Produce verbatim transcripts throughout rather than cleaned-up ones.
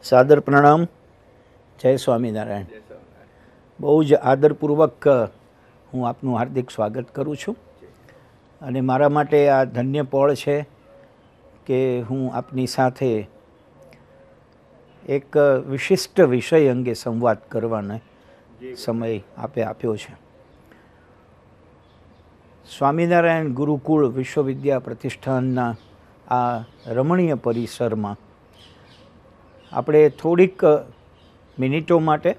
સાદર પ્રણામ. જય સ્વામિનારાયણ. બહુ જ આદરપૂર્વક હું આપનું હાર્દિક સ્વાગત કરું છું અને મારા માટે આ ધન્ય પળ છે કે હું આપની સાથે એક વિશિષ્ટ વિષય અંગે સંવાદ કરવાનો સમય આપે આપ્યો છે. સ્વામિનારાયણ ગુરુકુળ વિશ્વવિદ્યા પ્રતિષ્ઠાનના આ રમણીય પરિસરમાં આપણે થોડીક મિનિટો માટે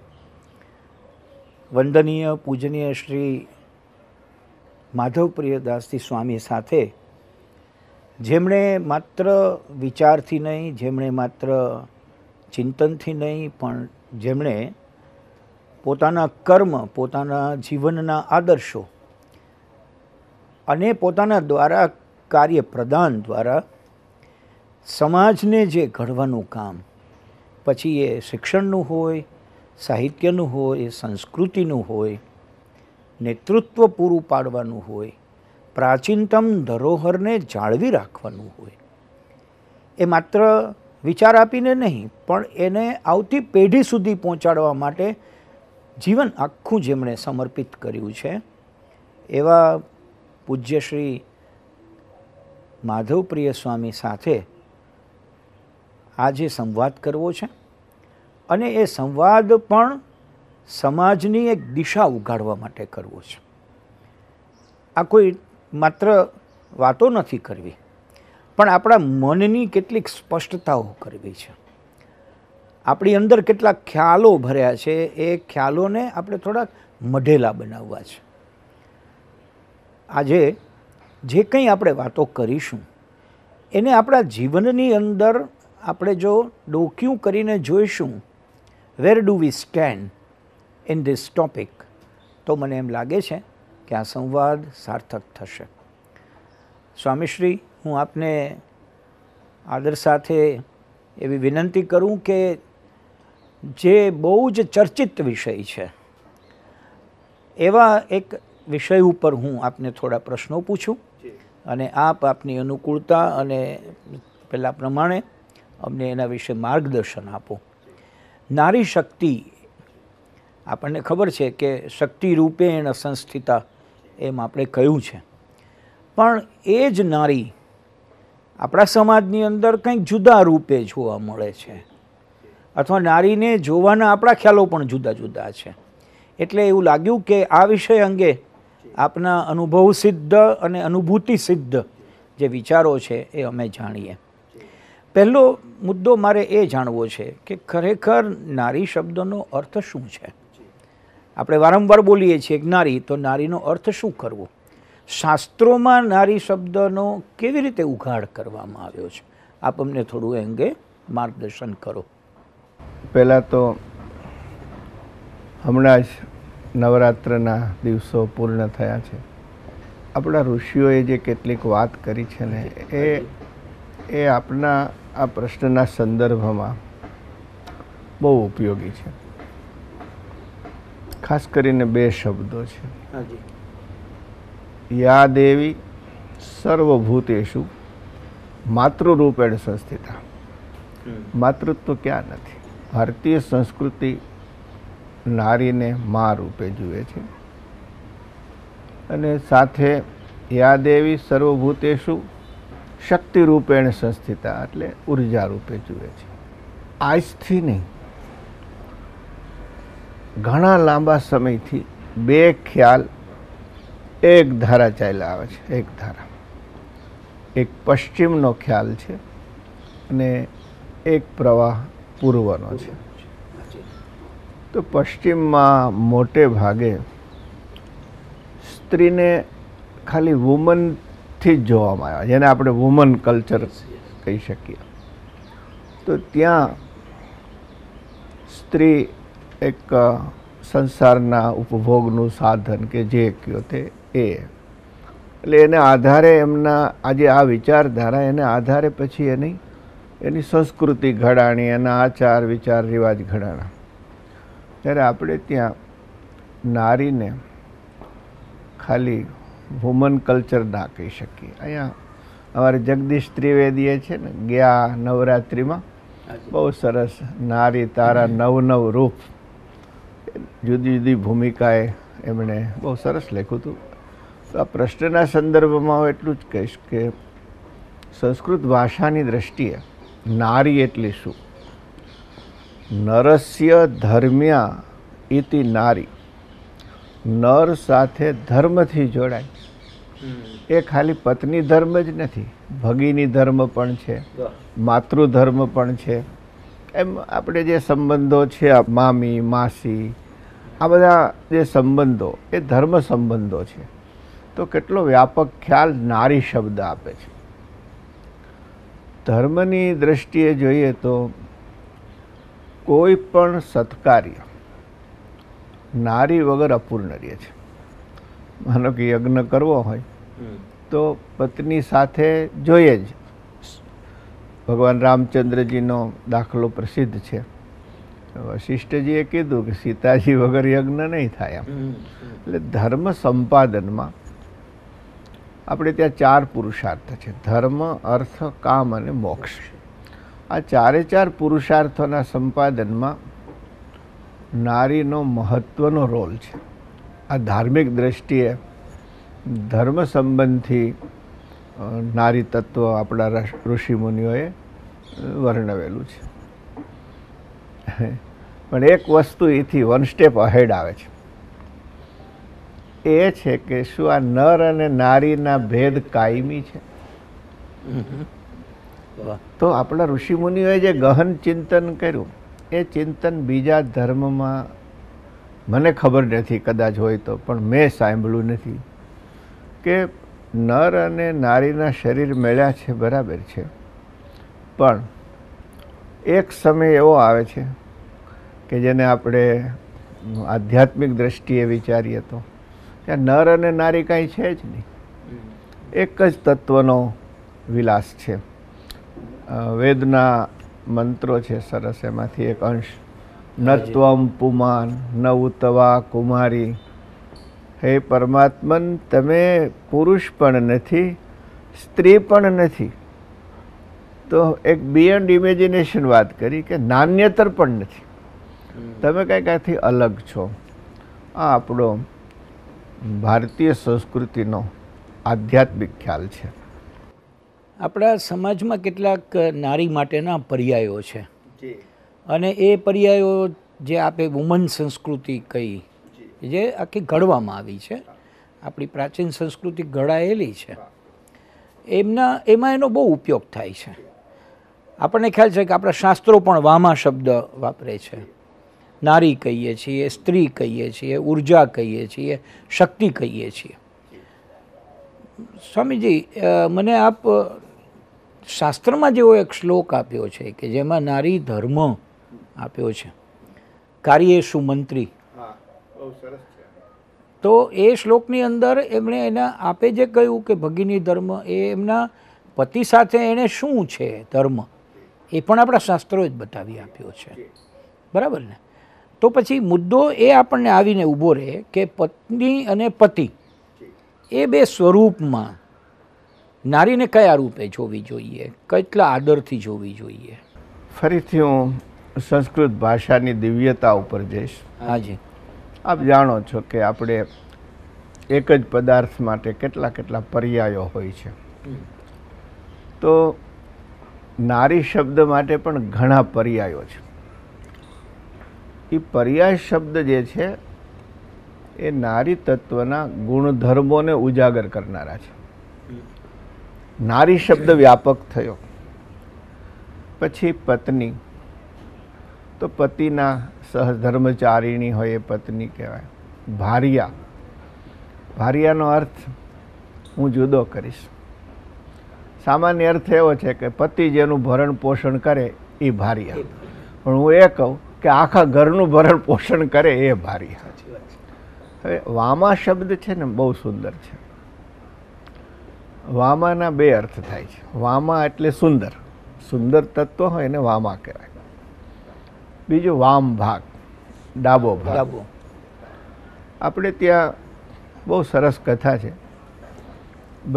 વંદનીય પૂજનીય શ્રી માધવપ્રિયદાસજી સ્વામી સાથે, જેમણે માત્ર વિચારથી નહીં, જેમણે માત્ર ચિંતનથી નહીં, પણ જેમણે પોતાના કર્મ, પોતાના જીવનના આદર્શો અને પોતાના દ્વારા કાર્ય પ્રદાન દ્વારા સમાજને જે ઘડવાનું કામ, પછી એ શિક્ષણનું હોય, સાહિત્યનું હોય, સંસ્કૃતિનું હોય, નેતૃત્વ પૂરું પાડવાનું હોય, પ્રાચીનતમ ધરોહરને જાળવી રાખવાનું હોય, એ માત્ર વિચાર આપીને નહીં પણ એને આવતી પેઢી સુધી પહોંચાડવા માટે જીવન આખું જેમણે સમર્પિત કર્યું છે, એવા પૂજ્ય શ્રી માધવપ્રિય સ્વામી સાથે આજે સંવાદ કરવો છે અને એ સંવાદ પણ સમાજની એક દિશા ઉગાડવા માટે કરવો છે. આ કોઈ માત્ર વાતો નથી કરવી, પણ આપણા મનની કેટલીક સ્પષ્ટતાઓ કરવી છે. આપણી અંદર કેટલાક ખ્યાલો ભર્યા છે, એ ખ્યાલોને આપણે થોડાક મઢેલા બનાવવા છે. આજે જે કંઈ આપણે વાતો કરીશું એને આપણા જીવનની અંદર આપણે જો ડોક્યું કરીને જોઈશું, where do we stand in this topic, તો મને એમ લાગે છે કે આ સંવાદ સાર્થક થશે. સ્વામીશ્રી, હું આપને આદર સાથે એવી વિનંતી કરું કે જે બહુ જ ચર્ચિત વિષય છે એવા એક વિષય ઉપર હું આપને થોડા પ્રશ્નો પૂછું અને આપ આપની અનુકૂળતા અને પેલા પ્રમાણે અમને એના વિશે માર્ગદર્શન આપો. નારી શક્તિ, આપણને ખબર છે કે શક્તિ રૂપેણ સંસ્થિતા એમ આપણે કહ્યું છે, પણ એ જ નારી આપણા સમાજની અંદર કંઈક જુદા રૂપે જોવા મળે છે, અથવા નારીને જોવાના આપણા ખ્યાલો પણ જુદા જુદા છે. એટલે એવું લાગ્યું કે આ વિષય અંગે આપના અનુભવ સિદ્ધ અને અનુભૂતિ સિદ્ધ જે વિચારો છે એ અમે જાણીએ. પહેલો મુદ્દો મારે એ જાણવો છે કે ખરેખર નારી શબ્દનો અર્થ શું છે? આપણે વારંવાર બોલીએ છીએ કે નારી, તો નારીનો અર્થ શું કરવો? શાસ્ત્રોમાં નારી શબ્દનો કેવી રીતે ઉઘાડ કરવામાં આવ્યો છે? આપ અમને થોડું એ અંગે માર્ગદર્શન કરો. પહેલાં તો હમણાં જ નવરાત્રના દિવસો પૂર્ણ થયા છે. આપણા ઋષિઓએ જે કેટલીક વાત કરી છે ને, એ એ આપણા આ પ્રશ્નના સંદર્ભમાં બહુ ઉપયોગી છે. ખાસ કરીને બે શબ્દો છે, યા દેવી સર્વભૂતેષુ માતૃરૂપેણ સંસ્થિતા. માતૃત્વ ક્યાં નથી? ભારતીય સંસ્કૃતિ નારીને મા રૂપે જુએ છે, અને સાથે યા દેવી સર્વભૂતેષુ શક્તિ રૂપેણ સંસ્થિતા, એટલે ઉર્જા રૂપે જુએ છે. આજથી નહીં, ઘણા લાંબા સમયથી બે ખ્યાલ એક ધારા ચાલ્યા આવે છે. એક ધારા, એક પશ્ચિમનો ખ્યાલ છે અને એક પ્રવાહ પૂર્વનો છે. તો પશ્ચિમમાં મોટે ભાગે સ્ત્રીને ખાલી વુમનથી જ જોવામાં આવ્યા, જેને આપણે વુમન કલ્ચર કહી શકીએ. તો ત્યાં સ્ત્રી એક સંસારના ઉપભોગનું સાધન કે જે કહો તે એ, એટલે એને આધારે એમના આજે આ વિચારધારા એને આધારે પછી એની એની સંસ્કૃતિ ઘડાણી, એના આચાર વિચાર રિવાજ ઘડાણા. ત્યારે આપણે ત્યાં નારીને ખાલી વુમન કલ્ચર ના કહી શકીએ. અહીંયા અમારે જગદીશ ત્રિવેદીએ છે ને ગયા નવરાત્રિમાં બહુ સરસ. નારી તારા નવ નવ રૂપ, જુદી જુદી ભૂમિકાએ એમણે બહુ સરસ લખ્યું હતું. તો આ પ્રશ્નના સંદર્ભમાં હું એટલું જ કહીશ કે સંસ્કૃત ભાષાની દ્રષ્ટિએ નારી એટલે શું? નરસ્ય ધર્મ્યા ઇતિ નારી. નર સાથે ધર્મથી જોડાય. એ ખાલી પત્ની ધર્મ જ નથી, ભગીની ધર્મ પણ છે, માતૃધર્મ પણ છે. એમ આપણે જે સંબંધો છે, મામી માસી, આ બધા જે સંબંધો એ ધર્મ સંબંધો છે. તો કેટલો વ્યાપક ખ્યાલ નારી શબ્દ આપે છે. ધર્મની દ્રષ્ટિએ જોઈએ તો કોઈ પણ સત્કાર્ય નારી વગર અપૂર્ણ રહે છે. માનો કે યજ્ઞ કરવો હોય તો પત્ની સાથે જોઈએ જ. ભગવાન રામચંદ્રજીનો દાખલો પ્રસિદ્ધ છે. વશિષ્ઠજીએ કીધું કે સીતાજી વગર યજ્ઞ નહીં થાય. એમ એટલે ધર્મ સંપાદનમાં આપણે ત્યાં ચાર પુરુષાર્થ છે: ધર્મ, અર્થ, કામ અને મોક્ષ. આ ચારે ચાર પુરુષાર્થોના સંપાદનમાં નારીનો મહત્ત્વનો રોલ છે. આ ધાર્મિક દ્રષ્ટિએ ધર્મ સંબંધથી નારી તત્વ આપણા ઋષિમુનિઓએ વર્ણવેલું છે. પણ એક વસ્તુ એથી વન સ્ટેપ અહેડ આવે છે. એ છે કે શું આ નર અને નારીના ભેદ કાયમી છે? તો આપણા ઋષિમુનિઓએ જે ગહન ચિંતન કર્યું એ ચિંતન બીજા ધર્મમાં મને ખબર નથી, કદાચ હોય તો, પણ મેં સાંભળ્યું નથી કે નર અને નારીના શરીર મળ્યા છે, બરાબર છે, પણ એક સમય એવો આવે છે કે જેને આપણે આધ્યાત્મિક દ્રષ્ટિએ વિચારીએ તો ત્યાં નર અને નારી કાંઈ છે જ નહીં, એક જ તત્વનો વિલાસ છે. વેદના મંત્રો છે સરસ, એમાંથી એક અંશ: ન ત્વમ પુમાન ન ઉતવા કુમારી. હે પરમાત્મન, તમે પુરુષ પણ નથી, સ્ત્રી પણ નથી. તો એક બિયોન્ડ ઇમેજિનેશન વાત કરી કે નાન્યતર પણ નથી, તમે કંઈક આથી અલગ છો. આ આપણો ભારતીય સંસ્કૃતિનો આધ્યાત્મિક ખ્યાલ છે. આપણા સમાજમાં કેટલાક નારી માટેના પર્યાયો છે, અને એ પર્યાયો જે આપે વુમન સંસ્કૃતિ કહી, જે આખી ઘડવામાં આવી છે, આપણી પ્રાચીન સંસ્કૃતિ ઘડાયેલી છે, એમના એમાં એનો બહુ ઉપયોગ થાય છે. આપણને ખ્યાલ છે કે આપણા શાસ્ત્રો પણ વામા શબ્દ વાપરે છે. નારી કહીએ છીએ, સ્ત્રી કહીએ છીએ, ઉર્જા કહીએ છીએ, શક્તિ કહીએ છીએ. સ્વામીજી, મને આપ શાસ્ત્રમાં જેવો એક શ્લોક આપ્યો છે કે જેમાં નારી ધર્મ આપ્યો છે, કાર્યેષુ મંત્રી. તો એ શ્લોકની અંદર એમણે એના આપે જે કહ્યું કે ભગિની ધર્મ, એ એમના પતિ સાથે એણે શું છે ધર્મ, એ પણ આપણા શાસ્ત્રોએ જ બતાવી આપ્યો છે, બરાબર ને? તો પછી મુદ્દો એ આપણને આવીને ઊભો રહે કે પત્ની અને પતિ એ બે સ્વરૂપમાં નારીને કયા રૂપે જોવી જોઈએ, કેટલા આદરથી જોવી જોઈએ? ફરીથી હું સંસ્કૃત ભાષાની દિવ્યતા ઉપર જઈશ. હાજી. આપ જાણો છો કે આપણે એક જ પદાર્થ માટે કેટલા કેટલા પર્યાયો હોય છે. તો નારી શબ્દ માટે પણ ઘણા પર્યાયો છે. એ પર્યાય શબ્દ જે છે એ નારી તત્વના ગુણધર્મોને ઉજાગર કરનારા છે. નારી શબ્દ વ્યાપક થયો. પછી પત્ની, તો પતિના સહધર્મચારિણી હોય એ પત્ની કહેવાય. ભાર્યા, ભાર્યાનો અર્થ હું જુદો કરીશ. સામાન્ય અર્થ એવો છે કે પતિ જેનું ભરણ પોષણ કરે એ ભાર્યા, પણ હું એ કહું કે આખા ઘરનું ભરણ પોષણ કરે એ ભાર્યા. હવે વામા શબ્દ છે ને બહુ સુંદર છે. વામાના બે અર્થ થાય છે. વામા એટલે સુંદર, સુંદર તત્વ હોય એને વામા કહેવાય. બીજું વામ ભાગ, ડાબો ભાગ. આપણે ત્યાં બહુ સરસ કથા છે.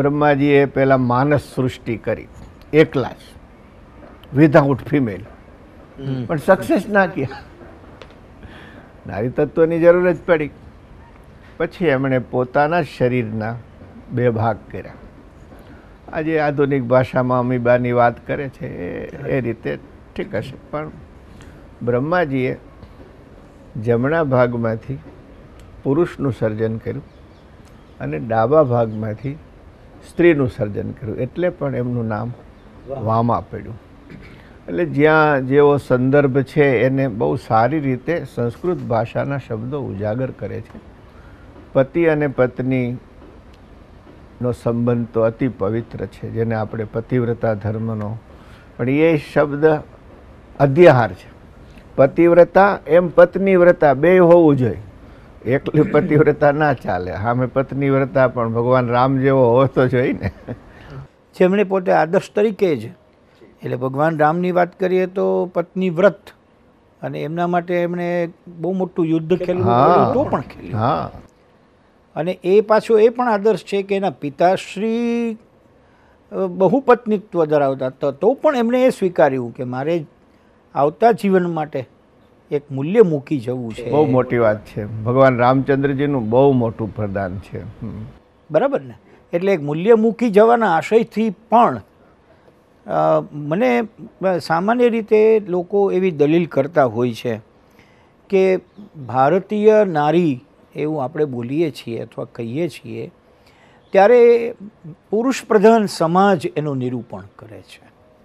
બ્રહ્માજીએ પહેલાં માનસ સૃષ્ટિ કરી એકલા જ, વિધાઉટ ફિમેલ. પણ સક્સેસ ના કર્યા. નારી તત્વની જરૂર જ પડી. પછી એમણે પોતાના શરીરના બે ભાગ કર્યા. આજે આધુનિક ભાષામાં અમીબાની વાત કરે છે એ રીતે ઠીક હશે, પણ બ્રહ્માજીએ જમણા ભાગમાંથી પુરુષનું સર્જન કર્યું અને ડાબા ભાગમાંથી સ્ત્રીનું સર્જન કર્યું, એટલે પણ એમનું નામ વામા પડ્યું. એટલે જ્યાં જેવો સંદર્ભ છે એને બહુ સારી રીતે સંસ્કૃત ભાષાના શબ્દો ઉજાગર કરે છે. પતિ અને પત્નીનો સંબંધ તો અતિ પવિત્ર છે, જેને આપણે પતિવ્રતા ધર્મનો, પણ એ શબ્દ અધ્યાહાર છે. પતિવ્રતા એમ પત્નીવ્રતા બે હોવું જોઈએ. એકલી પતિવ્રતા ના ચાલે, સામે પત્નીવ્રતા પણ ભગવાન રામ જેવો હોવો તો જોઈએ ને. જેમણે પોતે આદર્શ તરીકે જ, એટલે ભગવાન રામની વાત કરીએ તો પત્ની વ્રત, અને એમના માટે એમણે બહુ મોટું યુદ્ધ ખેલવું તો પણ ખેલ્યું. હા, અને એ પાછો એ પણ આદર્શ છે કે એના પિતાશ્રી બહુ પત્નીત્વ ધરાવતા હતા, તો પણ એમણે એ સ્વીકાર્યું કે મારે આવતા જીવન માટે એક મૂલ્ય મૂકી જવું છે. બહુ મોટી વાત છે. ભગવાન રામચંદ્રજીનું બહુ મોટું પ્રદાન છે. બરાબર ને? એટલે એક મૂલ્ય મૂકી જવાના આશયથી પણ મને સામાન્ય રીતે લોકો એવી દલીલ કરતા હોય છે કે ભારતીય નારી એવું આપણે બોલીએ છીએ અથવા કહીએ છીએ ત્યારે પુરુષ પ્રધાન સમાજ એનું નિરૂપણ કરે છે.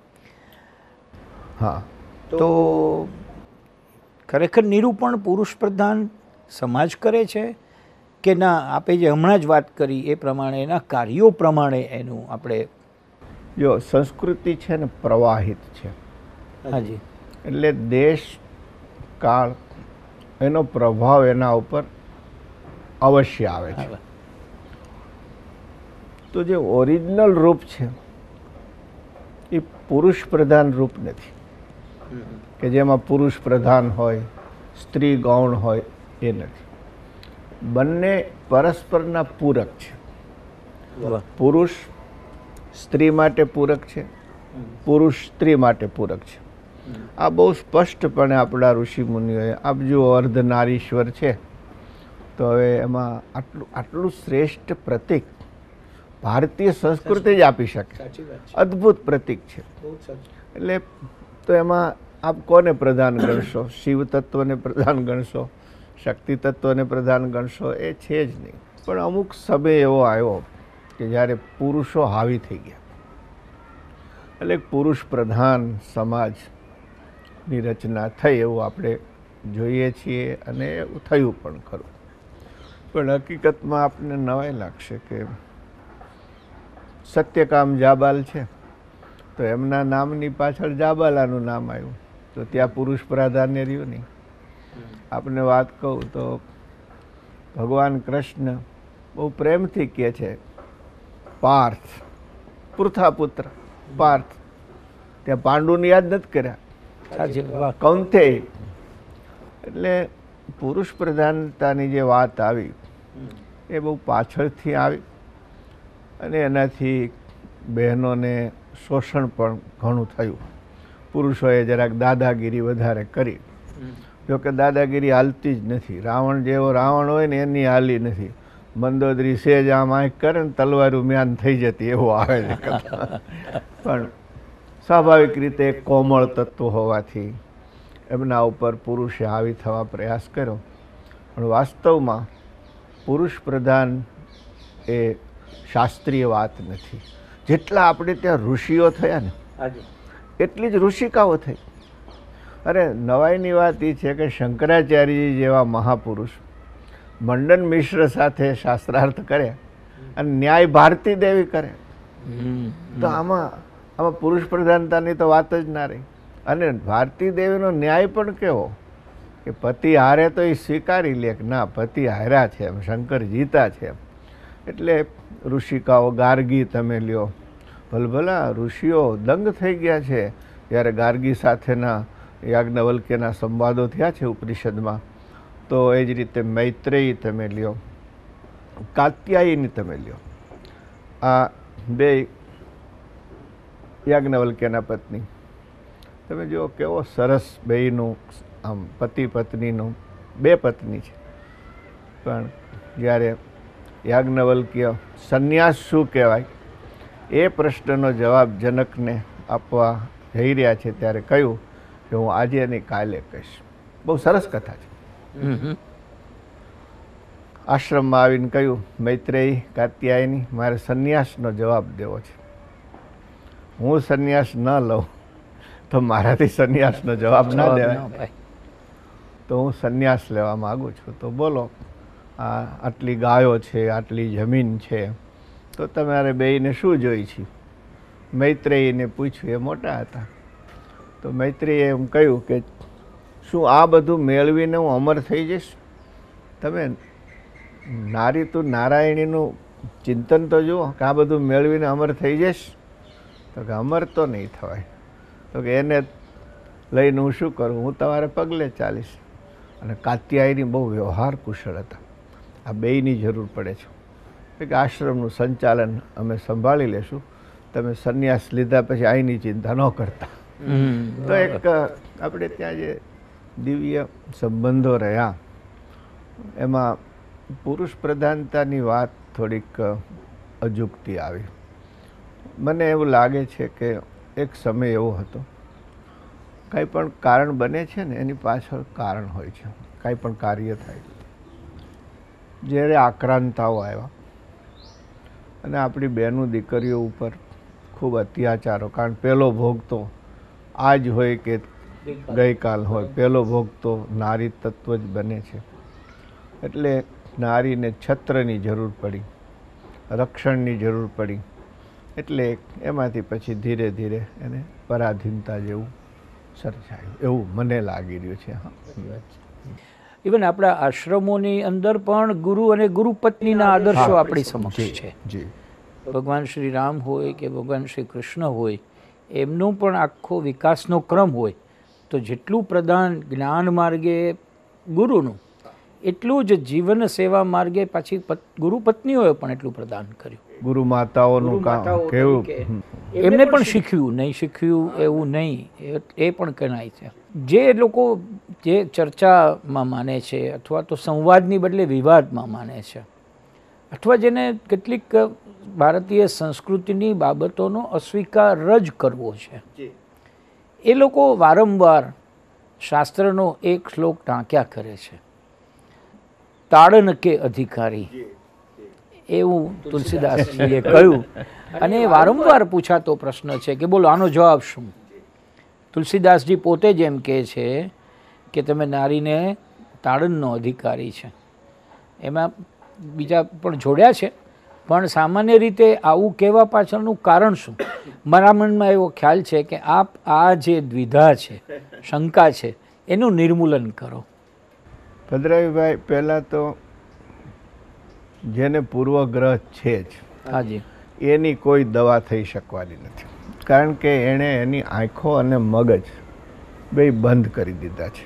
હા, તો ખરેખર નિરૂપણ પુરુષ પ્રધાન સમાજ કરે છે કે ના, આપે જે હમણાં જ વાત કરી એ પ્રમાણે એના કાર્યો પ્રમાણે એનું આપણે જો સંસ્કૃતિ છે ને પ્રવાહિત છે. હાજી. એટલે દેશ કાળ એનો પ્રભાવ એના ઉપર અવશ્ય આવે છે. તો જે ઓરિજિનલ રૂપ છે એ પુરુષ પ્રધાન રૂપ નથી કે જેમાં પુરુષ પ્રધાન હોય, સ્ત્રી ગૌણ હોય, એ નથી. બંને પરસ્પરના પૂરક છે. પુરુષ સ્ત્રી માટે પૂરક છે, પુરુષ સ્ત્રી માટે પૂરક છે. આ બહુ સ્પષ્ટપણે આપણા ઋષિ મુનિઓએ, આપ જો અર્ધનારીશ્વર છે તો હવે એમાં આટલું આટલું શ્રેષ્ઠ પ્રતીક ભારતીય સંસ્કૃતિ જ આપી શકે. અદ્ભુત પ્રતીક છે. એટલે તો એમાં આપ કોને પ્રધાન ગણશો? શિવ તત્વને પ્રધાન ગણશો, શક્તિ તત્વને પ્રધાન ગણશો? એ છે જ નહીં. પણ અમુક સમય એવો આવ્યો કે જ્યારે પુરુષો હાવી થઈ ગયા, એટલે પુરુષ પ્રધાન સમાજની રચના થઈ એવું આપણે જોઈએ છીએ અને એવું થયું પણ ખરું. પણ હકીકતમાં આપને નવાઈ લાગશે કે સત્યકામ જાબાલ છે તો એમના નામની પાછળ જાબાલાનું નામ આવ્યું, તો ત્યાં પુરુષ પ્રાધાન્ય રહ્યું નહીં. આપને વાત કહું તો ભગવાન કૃષ્ણ બહુ પ્રેમથી કહે છે પાર્થ, પૃથા પુત્ર પાર્થ. ત્યાં પાંડુને યાદ નથી કર્યા, કૌંતેય. એટલે પુરુષ પ્રધાનતાની જે વાત આવી એ બહુ પાછળથી આવી અને એનાથી બહેનોને શોષણ પણ ઘણું થયું. પુરુષોએ જરાક દાદાગીરી વધારે કરી. જોકે દાદાગીરી હાલતી જ નથી. રાવણ જેવો રાવણ હોય ને એની હાલી નથી. મંદોદરી સેજ આમ આંખ કરે ને તલવારું મ્યાન થઈ જતી, એવું આવે છે. પણ સ્વાભાવિક રીતે કોમળ તત્વ હોવાથી એમના ઉપર પુરુષે હાવી થવા પ્રયાસ કર્યો. પણ વાસ્તવમાં પુરુષ પ્રધાન એ શાસ્ત્રીય વાત નથી. જેટલા આપણે ત્યાં ઋષિઓ થયા ને એટલી જ ઋષિકાઓ થઈ. અરે નવાઈની વાત એ છે કે શંકરાચાર્યજી જેવા મહાપુરુષ મંડન મિશ્ર સાથે શાસ્ત્રાર્થ કરે અને ન્યાય ભારતી દેવી કરે, તો આમાં આમાં પુરુષ પ્રધાનતાની તો વાત જ ના રહી. અને ભારતી દેવીનો ન્યાય પણ કેવો કે પતિ હારે તો એ સ્વીકારી લે કે ના, પતિ હાર્યા છે, એમ શંકર જીતા છે. એટલે ઋષિકાઓ, ગાર્ગી તમે લ્યો, ભલભલા ઋષિઓ દંગ થઈ ગયા છે જ્યારે ગાર્ગી સાથેના યાજ્ઞવલ્ક્યના સંવાદો થયા છે ઉપનિષદમાં. તો એ જ રીતે મૈત્રેયી તમે લ્યો, કાત્યાયની તમે લ્યો, આ બે યાજ્ઞવલ્ક્યના પત્ની. તમે જો કેવો સરસ બેયનું આમ પતિ પત્નીનું, બે પત્ની છે, પણ જ્યારે યાજ્ઞવલ્ક્ય સંન્યાસ શું કહેવાય એ પ્રશ્નનો જવાબ જનકને આપવા જઈ રહ્યા છે ત્યારે કહ્યું કે હું આજે નહીં કાલે કહીશ. બહુ સરસ કથા છે. આશ્રમમાં આવીને કહ્યું, મૈત્રેયી, કાત્યાયની, મારે સંન્યાસનો જવાબ દેવો છે. હું સંન્યાસ ન લઉં તો મારાથી સંન્યાસનો જવાબ ના દેવાય, તો હું સંન્યાસ લેવા માગું છું. તો બોલો, આ આટલી ગાયો છે, આટલી જમીન છે, તો તમારે બેયને શું જોઈ છે? મૈત્રેયીને પૂછ્યું, એ મોટા હતા. તો મૈત્રેયીએ એમ કહ્યું કે શું આ બધું મેળવીને હું અમર થઈ જઈશ? તમે નારી તું નારાયણીનું ચિંતન તો જુઓ કે આ બધું મેળવીને અમર થઈ જઈશ. તો કે અમર તો નહીં થવાય. તો કે એને લઈને હું શું કરું? હું તમારે પગલે ચાલીશ. અને કાત્યાયની બહુ વ્યવહાર કુશળ હતા. આ બેયની જરૂર પડે છે કે આશ્રમનું સંચાલન અમે સંભાળી લેશું, તમે સંન્યાસ લીધા પછી અહીંની ચિંતા ન કરતા. તો એક આપણે ત્યાં જે દિવ્ય સંબંધો રહ્યા એમાં પુરુષ પ્રધાનતાની વાત થોડીક અજુગતી આવી. મને એવું લાગે છે કે એક સમય એવો હતો, કાંઈ પણ કારણ બને છે ને એની પાછળ કારણ હોય છે. કાંઈ પણ કાર્ય થાય, જ્યારે આક્રાંતાઓ આવ્યા અને આપણી બહેનો દીકરીઓ ઉપર ખૂબ અત્યાચારો, કારણ પહેલો ભોગ તો આજ હોય કે ગઈકાલ હોય, પહેલો ભોગ તો નારી તત્વ જ બને છે. એટલે નારીને છત્રની જરૂર પડી, રક્ષણની જરૂર પડી. એટલે એમાંથી પછી ધીરે ધીરે એને પરાધીનતા જેવું સર્જાયું, એવું મને લાગી રહ્યું છે. હા, ઇવન આપણા આશ્રમોની અંદર પણ ગુરુ અને ગુરુ પત્નીના આદર્શો આપણી સમક્ષ છે. જી, ભગવાન શ્રી રામ હોય કે ભગવાન શ્રી કૃષ્ણ હોય, એમનો પણ આખો વિકાસનો ક્રમ હોય તો જેટલું પ્રદાન જ્ઞાન માર્ગે ગુરુનું, એટલું જ જીવન સેવા માર્ગે પાછી ગુરુ પત્નીઓએ પણ એટલું પ્રદાન કર્યું. ગુરુ માતાઓનું કામ કેવું, એમને પણ શીખ્યું, નહીં શીખ્યું એવું નહીં, એ પણ કહેવાય છે. જે લોકો જે ચર્ચામાં માને છે અથવા તો સંવાદની બદલે વિવાદમાં માને છે, અથવા જેને કેટલીક ભારતીય સંસ્કૃતિની બાબતોનો અસ્વીકાર જ કરવો છે, એ લોકો વારંવાર શાસ્ત્રનો એક શ્લોક ટાંક્યા કરે છે, તાડન કે અધિકારી, એવું તુલસીદાસજીએ કહ્યું. અને વારંવાર પૂછાતો પ્રશ્ન છે કે બોલો આનો જવાબ શું? તુલસીદાસજી પોતે જ એમ કહે છે કે તમે નારીને તાડનનો અધિકારી છે. એમાં બીજા પણ જોડ્યા છે, પણ સામાન્ય રીતે આવું કહેવા પાછળનું કારણ શું? મારા મનમાં એવો ખ્યાલ છે કે આપ આ જે દ્વિધા છે, શંકા છે, એનું નિર્મૂલન કરો. ભદ્રાવીભાઈ, પહેલાં તો જેને પૂર્વગ્રહ છે જ, હાજી, એની કોઈ દવા થઈ શકવાની નથી. કારણ કે એણે એની આંખો અને મગજ બે બંધ કરી દીધા છે.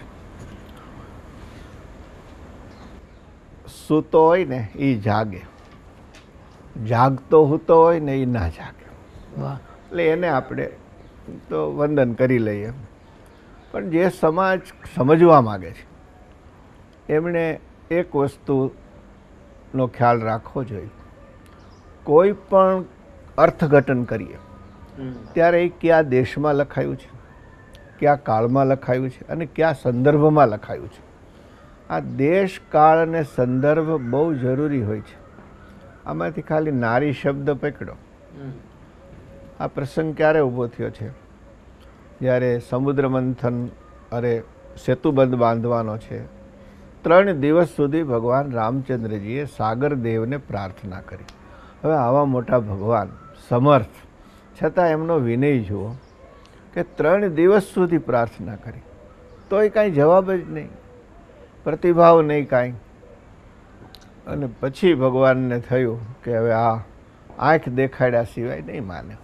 સૂતો હોય ને એ જાગે, જાગતો હૂતો હોય ને એ ના જાગે. એટલે એને આપણે તો વંદન કરી લઈએ. પણ જે સમાજ સમજવા માગે છે એમણે એક વસ્તુનો ખ્યાલ રાખવો જોઈએ. કોઈ પણ અર્થઘટન કરીએ ત્યારે એ કયા દેશમાં લખાયું છે, કયા કાળમાં લખાયું છે અને કયા સંદર્ભમાં લખાયું છે. આ દેશ, કાળ અને સંદર્ભ બહુ જરૂરી હોય છે. આમાંથી ખાલી નારી શબ્દ પકડો. આ પ્રસંગ ક્યારે ઊભો થયો છે? જ્યારે સમુદ્ર મંથન, અરે સેતુબંધ બાંધવાનો છે, ત્રણ દિવસ સુધી ભગવાન રામચંદ્રજીએ સાગરદેવને પ્રાર્થના કરી. હવે આવા મોટા ભગવાન સમર્થ, છતાં એમનો વિનય જુઓ કે ત્રણ દિવસ સુધી પ્રાર્થના કરી તોય કાંઈ જવાબ જ નહીં, પ્રતિભાવ નહીં કાંઈ. અને પછી ભગવાનને થયું કે હવે આ આંખ દેખાડ્યા સિવાય નહીં માને.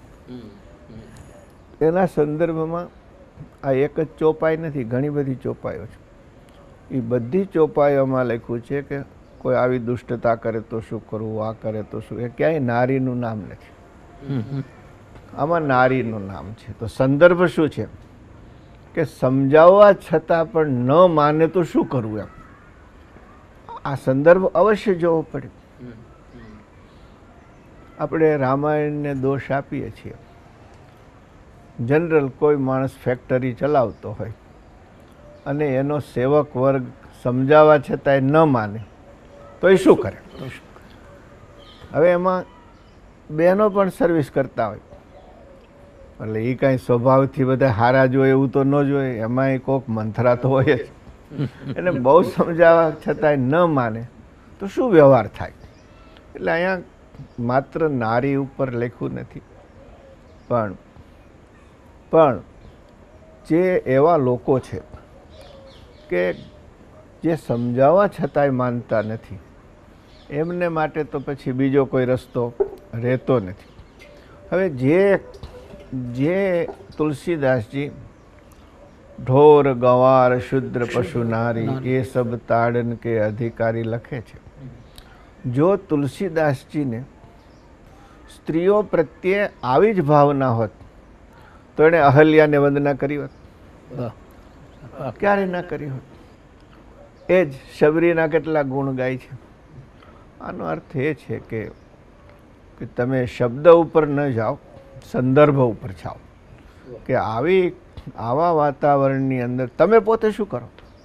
એના સંદર્ભમાં આ એક જ ચોપાઈ નથી, ઘણી બધી ચોપાઈઓ છે. એ બધી ચોપાઈઓમાં લખ્યું છે કે કોઈ આવી દુષ્ટતા કરે તો શું કરવું, આ કરે તો શું. એ ક્યાંય નારીનું નામ નથી, આમાં નારીનું નામ છે. તો સંદર્ભ શું છે કે સમજાવવા છતાં પણ ન માને તો શું કરવું? એમ આ સંદર્ભ અવશ્ય જોવો પડે. આપણે રામાયણને દોષ આપીએ છીએ. જનરલ કોઈ માણસ ફેક્ટરી ચલાવતો હોય અને એનો સેવક વર્ગ સમજાવવા છતાંય ન માને તો એ શું કરે? હવે એમાં બહેનો પણ સર્વિસ કરતા હોય એટલે એ કાંઈ સ્વભાવથી બધા હારા જોઈએ એવું તો ન જોઈએ, એમાંય કોક મંથરા તો હોય જ. એને બહુ સમજાવવા છતાંય ન માને તો શું વ્યવહાર થાય? એટલે અહીંયા માત્ર નારી ઉપર લખ્યું નથી, પણ પણ જે એવા લોકો છે કે જે સમજાવવા છતાંય માનતા નથી, એમને માટે તો પછી બીજો કોઈ રસ્તો રહેતો નથી. હવે જે જે તુલસીદાસજી ઢોર ગંવાર શુદ્ર પશુ નારી એ સબ તાડન કે અધિકારી લખે છે, જો તુલસીદાસજીને સ્ત્રીઓ પ્રત્યે આવી જ ભાવના હોત તો એણે અહલ્યાને વંદના કરી હોત? ક્યારે ના કરી હોત? એ જ શબરીના કેટલા ગુણ ગાય છે. આનો અર્થ એ છે કે કે તમે શબ્દ ઉપર ન જાઓ, સંદર્ભ ઉપર જાઓ કે આવી આવા વાતાવરણની અંદર તમે પોતે શું કરો?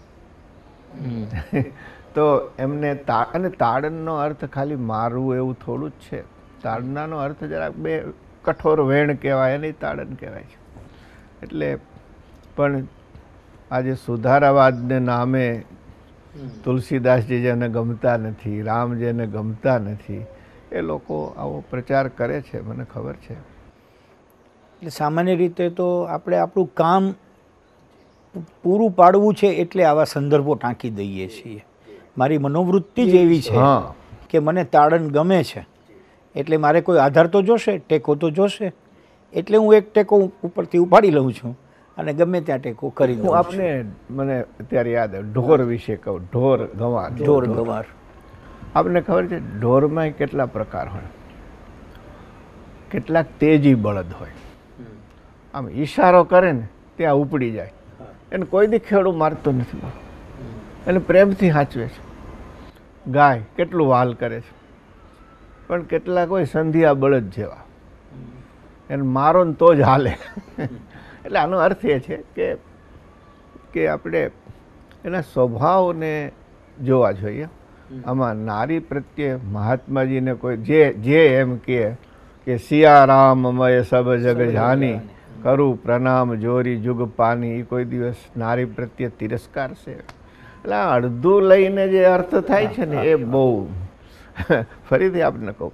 તો એમને તા અને તાડનનો અર્થ ખાલી મારવું એવું થોડું જ છે. તાડનાનો અર્થ જરાક બે કઠોર વેણ કહેવાય, એને તાડન કહેવાય છે. એટલે પણ આજે સુધારાવાદને નામે તુલસીદાસજી જેને ગમતા નથી, રામ જેને ગમતા નથી, એ લોકો આવો પ્રચાર કરે છે, મને ખબર છે. એટલે સામાન્ય રીતે તો આપણે આપણું કામ પૂરું પાડવું છે એટલે આવા સંદર્ભો ટાંકી દઈએ છીએ. મારી મનોવૃત્તિ જ એવી છે કે મને તાડન ગમે છે એટલે મારે કોઈ આધાર તો જોશે, ટેકો તો જોશે, એટલે હું એક ટેકો ઉપરથી ઉપાડી લઉં છું અને ગમે ત્યાં ટેકો કરી દઉં. હું આપને મને અત્યારે યાદ આવે ઢોર વિશે કહું. ઢોર ગંવાર, ઢોર ગંવાર. આપને ખબર છે ઢોરમાં કેટલા પ્રકાર હોય? કેટલાક તેજી બળદ હોય, આમ ઈશારો કરે ને ત્યાં ઉપડી જાય, એને કોઈ દી ખેડૂ મારતો નથી, એને પ્રેમથી સાચવે છે. ગાય કેટલું વાલ કરે છે, પણ કેટલાક હોય સંધિયા બળદ જેવા, એને મારો ને તો જ હાલે. એટલે આનો અર્થ એ છે કે કે આપણે એના સ્વભાવને જોવા જોઈએ. આમાં નારી પ્રત્યે મહાત્માજીને કોઈ જે જે એમ કહે કે સિયારામ મય સબ જગ જાની કરું પ્રણામ જોરી જુગ પાની, એ કોઈ દિવસ નારી પ્રત્યે તિરસ્કાર છે? એટલે આ અડધું લઈને જે અર્થ થાય છે ને એ બહુ. ફરીથી આપને કહું,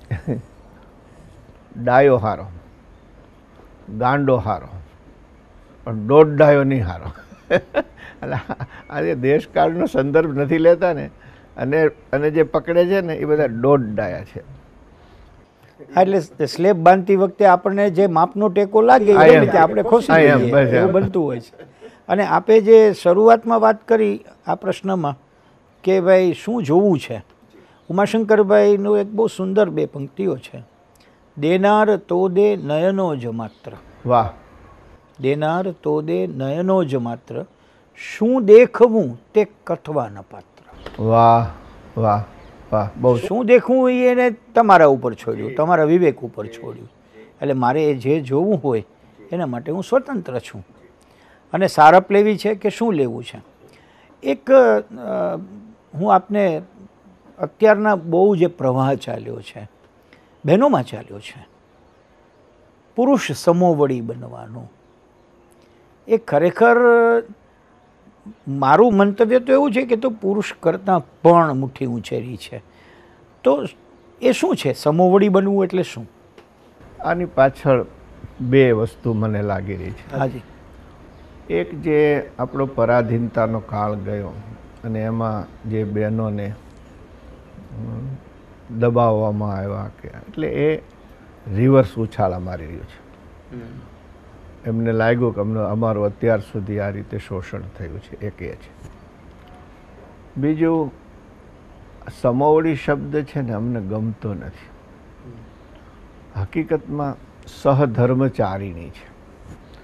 ડાયો હારો, ગાંડો હારો, પણ દોઢ ડાયો નહીં હારો. એટલે આજે દેશકાળનો સંદર્ભ નથી લેતા ને, અને અને જે પકડે છે ને એ બધા દોઢ ડાયા છે. એટલે સ્લેબ બાંધતી વખતે આપણને જે માપનો ટેકો લાગે એ રીતે આપણે ખોસી લઈએ, એવું બનતું હોય છે. અને આપે જે શરૂઆતમાં વાત કરી આ પ્રશ્નમાં કે ભાઈ શું જોવું છે, ઉમાશંકરભાઈનું એક બહુ સુંદર બે પંક્તિઓ છે. દેનાર તો દે નયનો જ માત્ર. વાહ. દેનાર તો દે નયનો જ માત્ર, શું દેખવું તે કથવા ન પાત્ર. વાહ વાહ વાહ. બહુ. શું દેખવું એ એને તમારા ઉપર છોડ્યું, તમારા વિવેક ઉપર છોડ્યું. એટલે મારે જે જોવું હોય એના માટે હું સ્વતંત્ર છું, અને સારપ લેવી છે કે શું લેવું છે. એક હું આપને અત્યારના બહુ જે પ્રવાહ ચાલ્યો છે બહેનોમાં ચાલ્યો છે, પુરુષ સમોવડી બનવાનો, એ ખરેખર મારું મંતવ્ય તો એવું છે કે તો પુરુષ કરતાં પણ મુઠ્ઠી ઉંચેરી છે. તો એ શું છે સમોવડી બનવું એટલે શું? આની પાછળ બે વસ્તુ મને લાગી રહી છે. હાજી. એક જે આપણો પરાધીનતાનો કાળ ગયો અને એમાં જે બહેનોને દબાવવામાં આવ્યા કે એટલે એ રિવર્સ ઉછાળા મારી રહ્યું છે. એમને લાગ્યું કે અમને અમારું અત્યાર સુધી આ રીતે શોષણ થયું છે, એક એ છે. બીજું, સમોવડી શબ્દ છે ને અમને ગમતો નથી. હકીકતમાં સહધર્મચારિણી છે.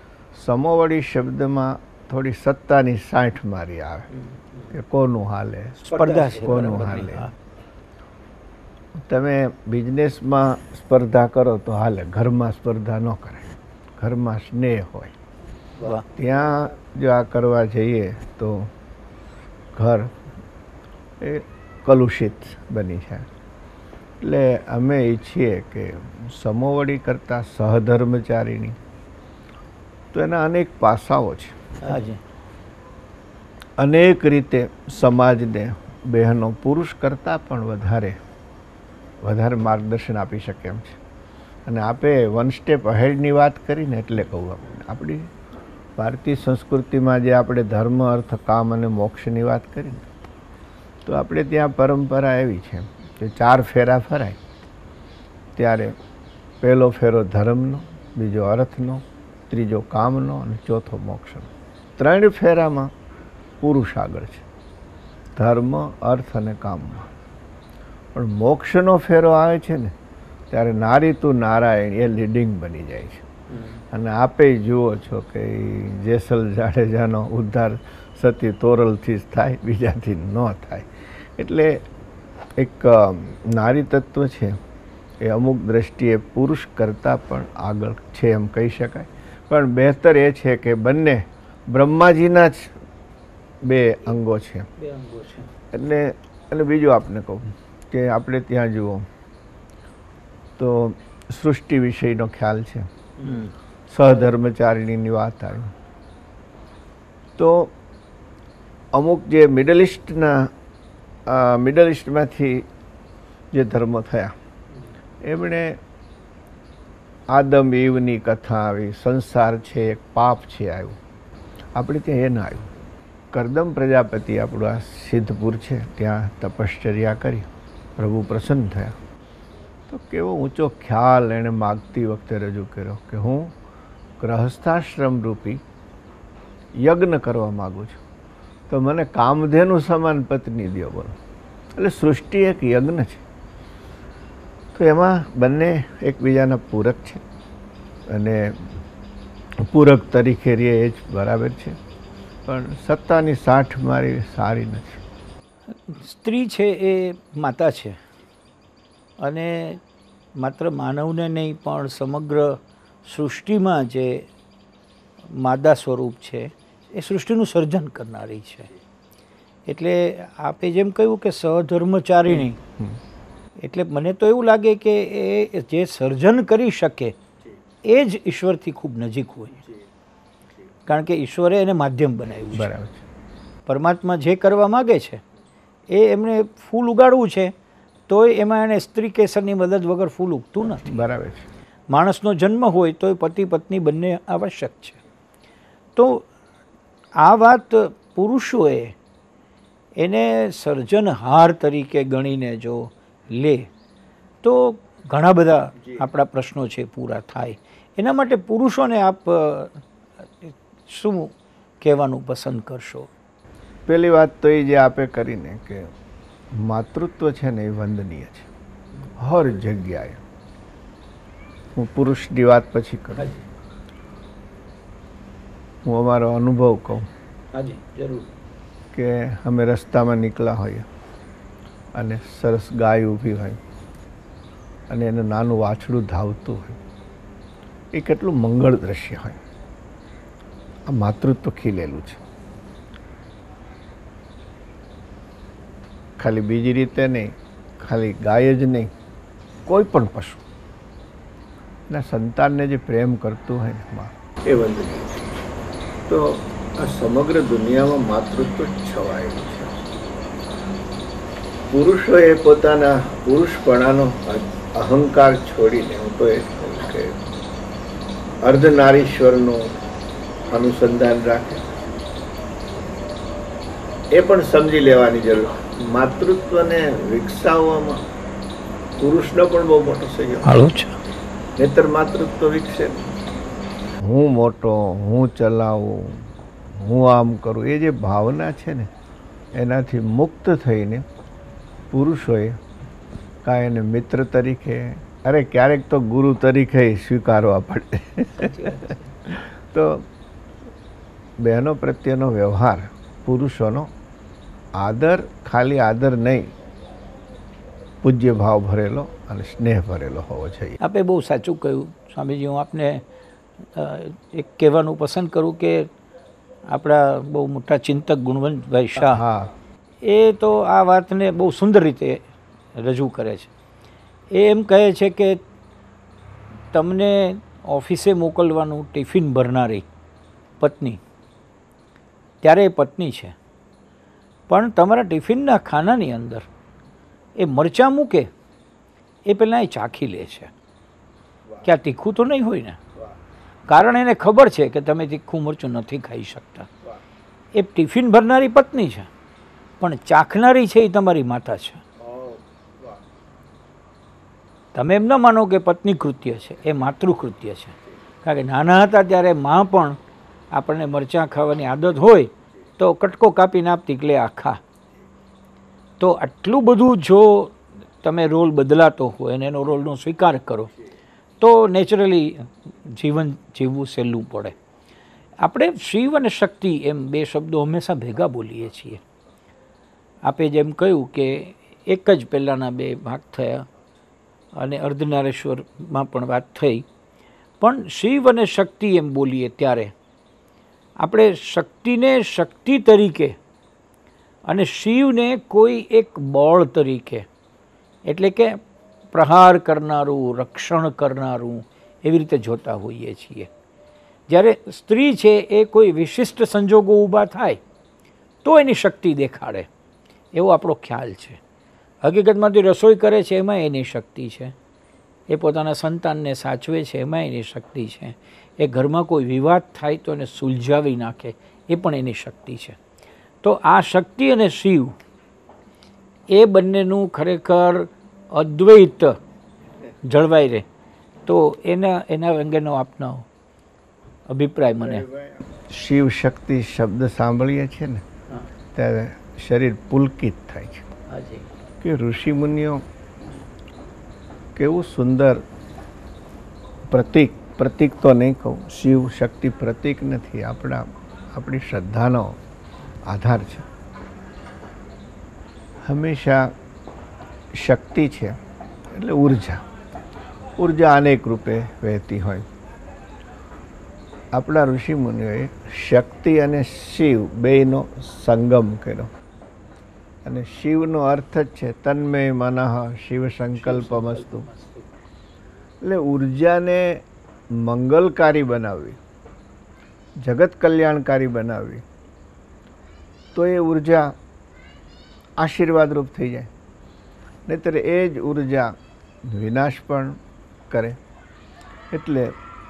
સમોવડી શબ્દમાં થોડી સત્તાની સાઠ મારી આવે કે કોનું હાલે, સ્પર્ધા છે, કોનું બરાબર. હાલે. હા. તમે બિઝનેસમાં સ્પર્ધા કરો તો હાલે, ઘરમાં સ્પર્ધા ન કરાય. ઘરમાં સ્નેહ હોય. વાહ. ત્યાં જો આ કરવા જઈએ તો ઘર એ કલુષિત બની જાય. એટલે અમે ઈચ્છીએ કે સમોવડી કરતાં સહધર્મચારીણી, તો એના અનેક પાસાઓ છે. હાજી. અનેક રીતે સમાજને બહેનો પુરુષ કરતાં પણ વધારે વધારે માર્ગદર્શન આપી શકે એમ છે. અને આપે વન સ્ટેપ અહેડની વાત કરીને એટલે કહું આપણે આપણી ભારતીય સંસ્કૃતિમાં જે આપણે ધર્મ, અર્થ, કામ અને મોક્ષની વાત કરીને, તો આપણે ત્યાં પરંપરા એવી છે કે ચાર ફેરા ફરાય ત્યારે પહેલો ફેરો ધર્મનો, બીજો અર્થનો, ત્રીજો કામનો અને ચોથો મોક્ષનો. ત્રણ ફેરામાં પુરુષ આગળ છે, ધર્મ, અર્થ અને કામમાં. પણ મોક્ષનો ફેરો આવે છે ને ત્યારે નારી તું નારાયણ એ લીડિંગ બની જાય છે. અને આપે જુઓ છો કે ઈ જેસલ જાડેજાનો ઉદ્ધાર સતી તોરલથી જ થાય, બીજાથી ન થાય. એટલે એક નારી તત્વ છે એ અમુક દ્રષ્ટિએ પુરુષ કરતાં પણ આગળ છે એમ કહી શકાય. પણ બહેતર એ છે કે બંને બ્રહ્માજીના જ બે અંગો છે. બે અંગો છે. એટલે અને બીજું આપને કહું કે આપણે ત્યાં જુઓ તો સૃષ્ટિ વિષયનો ખ્યાલ છે. હમ. સહધર્મચારિણીની વાત આવી તો અમુક જે મિડલ ઇસ્ટના મિડલ ઇસ્ટમાંથી જે ધર્મો થયા એમણે આદમ ઈવની કથા આવી, સંસાર છે એક પાપ છે આવ્યું. આપણે ત્યાં એ ના આવ્યું. કરદમ પ્રજાપતિ આપણું આ સિદ્ધપુર છે ત્યાં તપશ્ચર્યા કરી, પ્રભુ પ્રસન્ન થયા. તો કેવો ઊંચો ખ્યાલ એણે માગતી વખતે રજૂ કર્યો કે હું ગ્રહસ્થાશ્રમ રૂપી યજ્ઞ કરવા માગું છું, તો મને કામધેનુ સમાન પત્ની દો. બોલો. એટલે સૃષ્ટિ એક યજ્ઞ છે. તો એમાં બંને એકબીજાના પૂરક છે અને પૂરક તરીકે રે એ જ બરાબર છે. પણ સત્તાની સાઠ મારી સારી નથી. સ્ત્રી છે એ માતા છે અને માત્ર માનવને નહીં પણ સમગ્ર સૃષ્ટિમાં જે માદા સ્વરૂપ છે એ સૃષ્ટિનું સર્જન કરનારી છે. એટલે આપે જેમ કહ્યું કે સહધર્મચારિણી, એટલે મને તો એવું લાગે કે એ જે સર્જન કરી શકે એ જ ઈશ્વરથી ખૂબ નજીક હોય. કારણ કે ઈશ્વરે એને માધ્યમ બનાવ્યું છે. બરાબર છે. પરમાત્મા જે કરવા માગે છે એ એમને ફૂલ ઉગાડવું છે તોય એમાં એને સ્ત્રી કેસરની મદદ વગર ફૂલ ઉગતું નથી. બરાબર છે. માણસનો જન્મ હોય તોય પતિ પત્ની બંને આવશ્યક છે. તો આ વાત પુરુષોએ એને સર્જનહાર તરીકે ગણીને જો લે તો ઘણા બધા આપણા પ્રશ્નો છે પૂરા થાય. એના માટે પુરુષોને આપ શું કહેવાનું પસંદ કરશો? પહેલી વાત તો એ જે આપે કરીને કે માતૃત્વ છે ને એ વંદનીય છે હર જગ્યાએ. હું પુરુષની વાત પછી કરું, હું અમારો અનુભવ કહું હાજી જરૂર. કે અમે રસ્તામાં નીકળ્યા હોઈએ અને સરસ ગાય ઊભી હોય અને એને નાનું વાછડું ધાવતું હોય, એ કેટલું મંગળ દ્રશ્ય હોય. આ માતૃત્વ ખીલેલું છે. ખાલી બીજી રીતે નહીં, ખાલી ગાય જ નહીં, કોઈ પણ પશુ ના સંતાનને જે પ્રેમ કરતું હોય ને માં, એ વંદનીય છે. તો આ સમગ્ર દુનિયામાં માતૃત્વ છવાયેલું છે. પુરુષોએ પોતાના પુરુષપણાનો અહંકાર છોડીને, હું તો એ જ કહું કે અર્ધનારીશ્વરનું અનુસંધાન રાખે. એ પણ સમજી લેવાની જરૂર, માતૃત્વને વિકસાવવામાં પુરુષનો પણ બહુ મોટો સહયોગ છે. નહીતર માતૃત્વ વિકસે. હું મોટો, હું ચલાવું, હું આમ કરું, એ જે ભાવના છે ને એનાથી મુક્ત થઈને પુરુષોએ કાંઈ એને મિત્ર તરીકે, અરે ક્યારેક તો ગુરુ તરીકે સ્વીકારવા પડે. તો બહેનો પ્રત્યેનો વ્યવહાર, પુરુષોનો આદર, ખાલી આદર નહીં, પૂજ્ય ભાવ ભરેલો અને સ્નેહ ભરેલો હોવો જોઈએ. આપે બહુ સાચું કહ્યું સ્વામીજી. હું આપને એક કહેવાનું પસંદ કરું કે આપણા બહુ મોટા ચિંતક ગુણવંતભાઈ શાહ, હા, એ તો આ વાતને બહુ સુંદર રીતે રજૂ કરે છે. એ એમ કહે છે કે તમને ઓફિસે મોકલવાનું ટિફિન ભરનારી પત્ની, ત્યારે એ પત્ની છે, પણ તમારા ટિફિનના ખાનાની અંદર એ મરચાં મૂકે એ પહેલાં એ ચાખી લે છે કે આ તીખું તો નહીં હોય ને, કારણ એને ખબર છે કે તમે તીખું મરચું નથી ખાઈ શકતા. એ ટિફિન ભરનારી પત્ની છે, પણ ચાખનારી છે એ તમારી માતા છે. તમે એમ ન માનો કે પત્ની કૃત્ય છે, એ માતૃકૃત્ય છે. કારણ કે નાના હતા ત્યારે મા પણ આપણને મરચાં ખાવાની આદત હોય તો કટકો કાપીને આપતી કે લે આ ખા. તો આટલું બધું જો તમે રોલ બદલાતો હોય અને એનો રોલનો સ્વીકાર કરો તો નેચરલી જીવન જીવવું સહેલું પડે. આપણે શિવ અને શક્તિ એમ બે શબ્દો હંમેશા ભેગા બોલીએ છીએ. આપે જેમ કહ્યું કે એક જ પહેલાંના બે ભાગ થયા અને અર્ધનારેશ્વરમાં પણ વાત થઈ, પણ શિવ અને શક્તિ એમ બોલીએ ત્યારે આપણે શક્તિને શક્તિ તરીકે અને શિવને કોઈ એક બળ તરીકે, એટલે કે પ્રહાર કરનારું, રક્ષણ કરનારું, એવી રીતે જોતા હોઈએ છીએ. જ્યારે સ્ત્રી છે એ કોઈ વિશિષ્ટ સંજોગો ઊભા થાય તો એની શક્તિ દેખાડે, એવો આપણો ખ્યાલ છે. હકીકતમાંથી રસોઈ કરે છે એમાં એની શક્તિ છે, એ પોતાના સંતાનને સાચવે છે એમાં એની શક્તિ છે, એ ઘરમાં કોઈ વિવાદ થાય તો એને સુલઝાવી નાખે એ પણ એની શક્તિ છે. તો આ શક્તિ અને શિવ એ બંનેનું ખરેખર અદ્વૈત જળવાઈ રહે તો એના એના અંગેનો આપનો અભિપ્રાય મને. શિવ શક્તિ શબ્દ સાંભળીએ છીએ ને ત્યારે શરીર પુલકિત થાય છે કે ઋષિમુનિઓ કેવું સુંદર પ્રતીક, પ્રતીક તો નહીં કહું, શિવ શક્તિ પ્રતીક નથી, આપણા આપણી શ્રદ્ધાનો આધાર છે. હંમેશા શક્તિ છે એટલે ઉર્જા, ઉર્જા અનેક રૂપે વહેતી હોય. આપણા ઋષિમુનિઓએ શક્તિ અને શિવ બેયનો સંગમ કર્યો, અને શિવનો અર્થ જ છે તન્મય મનઃ શિવ સંકલ્પમસ્તુ. એટલે ઉર્જાને મંગલકારી બનાવવી, જગત કલ્યાણકારી બનાવવી, તો એ ઉર્જા આશીર્વાદરૂપ થઈ જાય. નહીંતર એ જ ઉર્જા વિનાશ પણ કરે. એટલે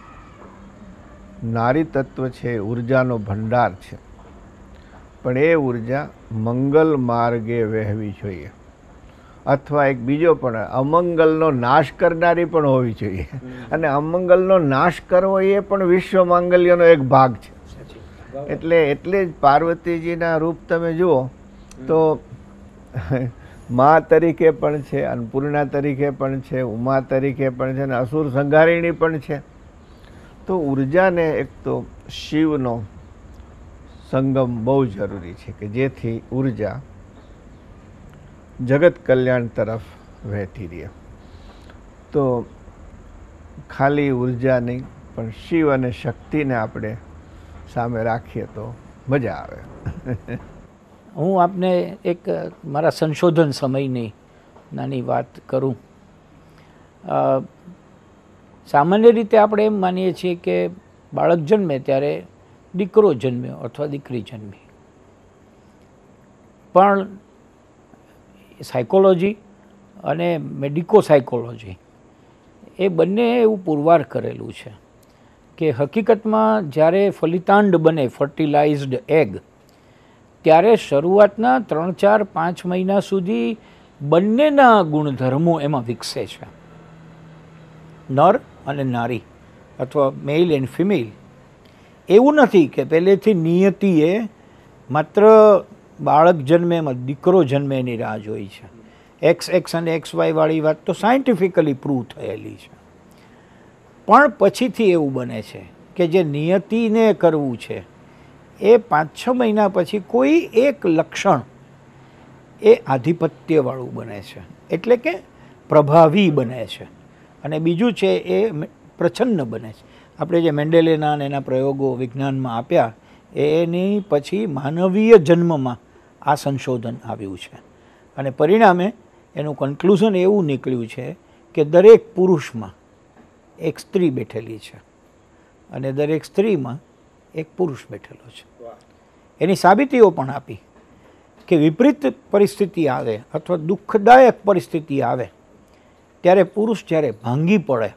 નારી તત્વ છે ઉર્જાનો ભંડાર છે, પણ એ ઉર્જા મંગલ માર્ગે વહેવી જોઈએ, અથવા એક બીજો પણ અમંગલનો નાશ કરનારી પણ હોવી જોઈએ. અને અમંગલનો નાશ કરવો એ પણ વિશ્વ માંગલ્યનો એક ભાગ છે. એટલે એટલે જ પાર્વતીજીના રૂપ તમે જુઓ તો મા તરીકે પણ છે, અન્નપૂર્ણા તરીકે પણ છે, ઉમા તરીકે પણ છે, અને અસુર સંહારિણી પણ છે. તો ઉર્જાને એક તો શિવનો સંગમ બહુ જરૂરી છે કે જેથી ઉર્જા જગત કલ્યાણ તરફ વહેતી રહે. તો ખાલી ઉર્જા નહીં પણ શિવ અને શક્તિને આપણે સામે રાખીએ તો મજા આવે. હું આપને એક મારા સંશોધન સમયની નાની વાત કરું. સામાન્ય રીતે આપણે એમ માનીએ છીએ કે બાળક જન્મે ત્યારે દીકરો જન્મ્યો અથવા દીકરી જન્મી, પણ સાયકોલોજી અને મેડિકો સાયકોલોજી એ બંને એવું પુરવાર કરેલું છે કે હકીકતમાં જ્યારે ફલિતાંડ બને, ફર્ટિલાઇઝ્ડ એગ, ત્યારે શરૂઆતના ત્રણ ચાર પાંચ મહિના સુધી બંનેના ગુણધર્મો એમાં વિકસે છે, નર અને નારી અથવા મેલ એન્ડ ફિમેલ. એવું નથી કે પહેલેથી નિયતિએ માત્ર બાળક જન્મે એમાં દીકરો જન્મે એની રાહ જોઈ છે. એક્સ એક્સ અને એક્સ વાય વાળી વાત તો સાયન્ટિફિકલી પ્રૂવ થયેલી છે. પણ પછીથી એવું બને છે કે જે નિયતિને કરવું છે એ પાંચ છ મહિના પછી કોઈ એક લક્ષણ એ આધિપત્યવાળું બને છે, એટલે કે પ્રભાવી બને છે, અને બીજું છે એ પ્રચ્છન્ન બને છે. આપણે જે મેન્ડેલેના અને એના પ્રયોગો વિજ્ઞાનમાં આપ્યા એની પછી માનવીય જન્મમાં આ સંશોધન આવ્યું છે, અને પરિણામે એનું કન્ક્લુઝન એવું નીકળ્યું છે કે દરેક પુરુષમાં એક સ્ત્રી બેઠેલી છે અને દરેક સ્ત્રીમાં એક પુરુષ બેઠેલો છે. એની સાબિતીઓ પણ આપી કે વિપરીત પરિસ્થિતિ આવે અથવા દુઃખદાયક પરિસ્થિતિ આવે ત્યારે પુરુષ જ્યારે ભાંગી પડે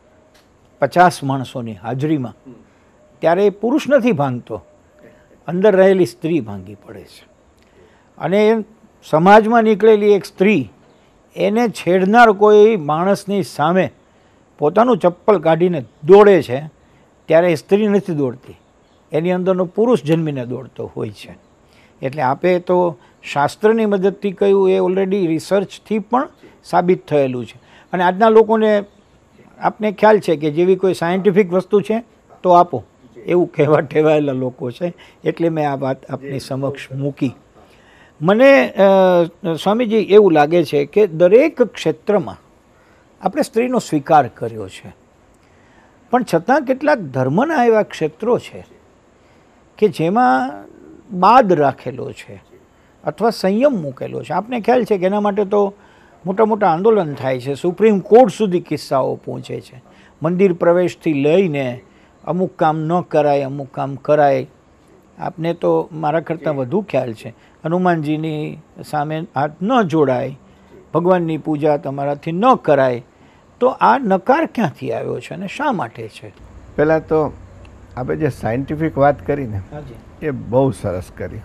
પચાસ માણસોની હાજરીમાં, ત્યારે એ પુરુષ નથી ભાંગતો, અંદર રહેલી સ્ત્રી ભાંગી પડે છે. અને સમાજમાં નીકળેલી એક સ્ત્રી એને છેડનાર કોઈ માણસની સામે પોતાનું ચપ્પલ કાઢીને દોડે છે ત્યારે એ સ્ત્રી નથી દોડતી, એની અંદરનો પુરુષ જન્મીને દોડતો હોય છે. એટલે આપે તો શાસ્ત્રની મદદથી કહ્યું એ ઓલરેડી રિસર્ચથી પણ સાબિત થયેલું છે. અને આજના લોકોને આપને ખ્યાલ છે કે જેવી કોઈ સાયન્ટિફિક વસ્તુ છે તો આપો એવું કહેવા ટેવાયેલા લોકો છે, એટલે મેં આ વાત આપની સમક્ષ મૂકી. મને સ્વામીજી એવું લાગે છે કે દરેક ક્ષેત્રમાં આપણે સ્ત્રીનો સ્વીકાર કર્યો છે, પણ છતાં કેટલાક ધર્મના એવા ક્ષેત્રો છે કે જેમાં બાદ રાખેલો છે અથવા સંયમ મૂકેલો છે. આપને ખ્યાલ છે કે એના માટે તો મોટા મોટા આંદોલન થાય છે, સુપ્રીમ કોર્ટ સુધી કિસ્સાઓ પહોંચે છે. મંદિર પ્રવેશથી લઈને અમુક કામ ન કરાય, અમુક કામ કરાય. આપને તો મારા કરતાં વધુ ખ્યાલ છે, હનુમાનજીની સામે હાથ ન જોડાય, ભગવાનની પૂજા તમારાથી ન કરાય. તો આ નકાર ક્યાંથી આવ્યો છે અને શા માટે છે? પહેલાં તો આપણે જે સાયન્ટિફિક વાત કરીને એ બહુ સરસ કરી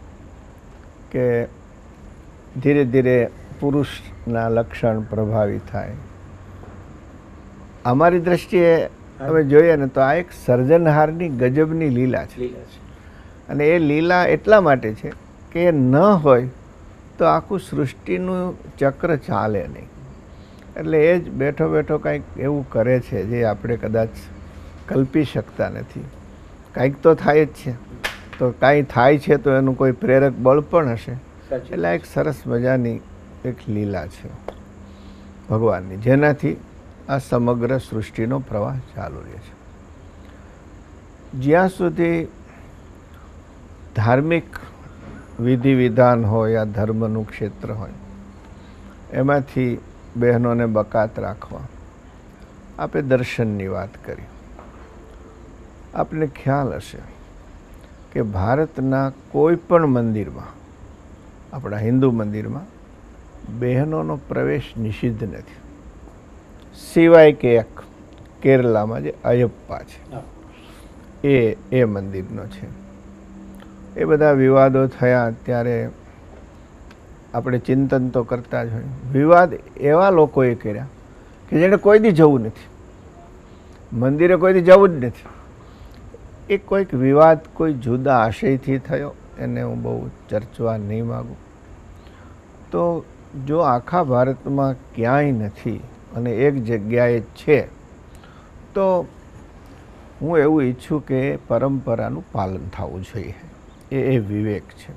કે ધીરે ધીરે પુરુષના લક્ષણ પ્રભાવી થાય. અમારી દૃષ્ટિએ અમે જોઈએ ને તો આ એક સર્જનહારની ગજબની લીલા છે, અને એ લીલા એટલા માટે છે કે એ ન હોય તો આખું સૃષ્ટિનું ચક્ર ચાલે નહીં. એટલે એ જ બેઠો બેઠો કંઈક એવું કરે છે જે આપણે કદાચ કલ્પી શકતા નથી. કંઈક તો થાય જ છે, તો કાંઈ થાય છે તો એનું કોઈ પ્રેરક બળ પણ હશે. એટલે એક સરસ મજાની એક લીલા છે ભગવાનની, જેનાથી આ સમગ્ર સૃષ્ટિનો પ્રવાહ ચાલુ રહે છે. જ્યાં સુધી ધાર્મિક વિધિ વિધાન હોય યા ધર્મનું ક્ષેત્ર હોય એમાંથી બહેનોને બકાત રાખવા. આપણે દર્શનની વાત કરી. આપને ખ્યાલ હશે કે ભારતના કોઈ પણ મંદિરમાં, આપણા હિન્દુ મંદિરમાં બહેનોનો પ્રવેશ નિષિદ્ધ નથી, સિવાય કે એક કેરલામાં જે અયપ્પા છે એ એ મંદિરનો છે. એ બધા વિવાદો થયા ત્યારે આપણે ચિંતન તો કરતા જ હોય. વિવાદ એવા લોકોએ કર્યા કે જેને કોઈ દી જવું નથી, મંદિરે કોઈ દી જવું જ નથી. એ કોઈક વિવાદ કોઈ જુદા આશયથી થયો, એને હું બહુ ચર્ચવા નહીં માગું. તો જો આખા ભારતમાં ક્યાંય નથી અને એક જગ્યાએ છે તો હું એવું ઈચ્છું કે પરંપરાનું પાલન થવું જોઈએ. એ એ વિવેક છે.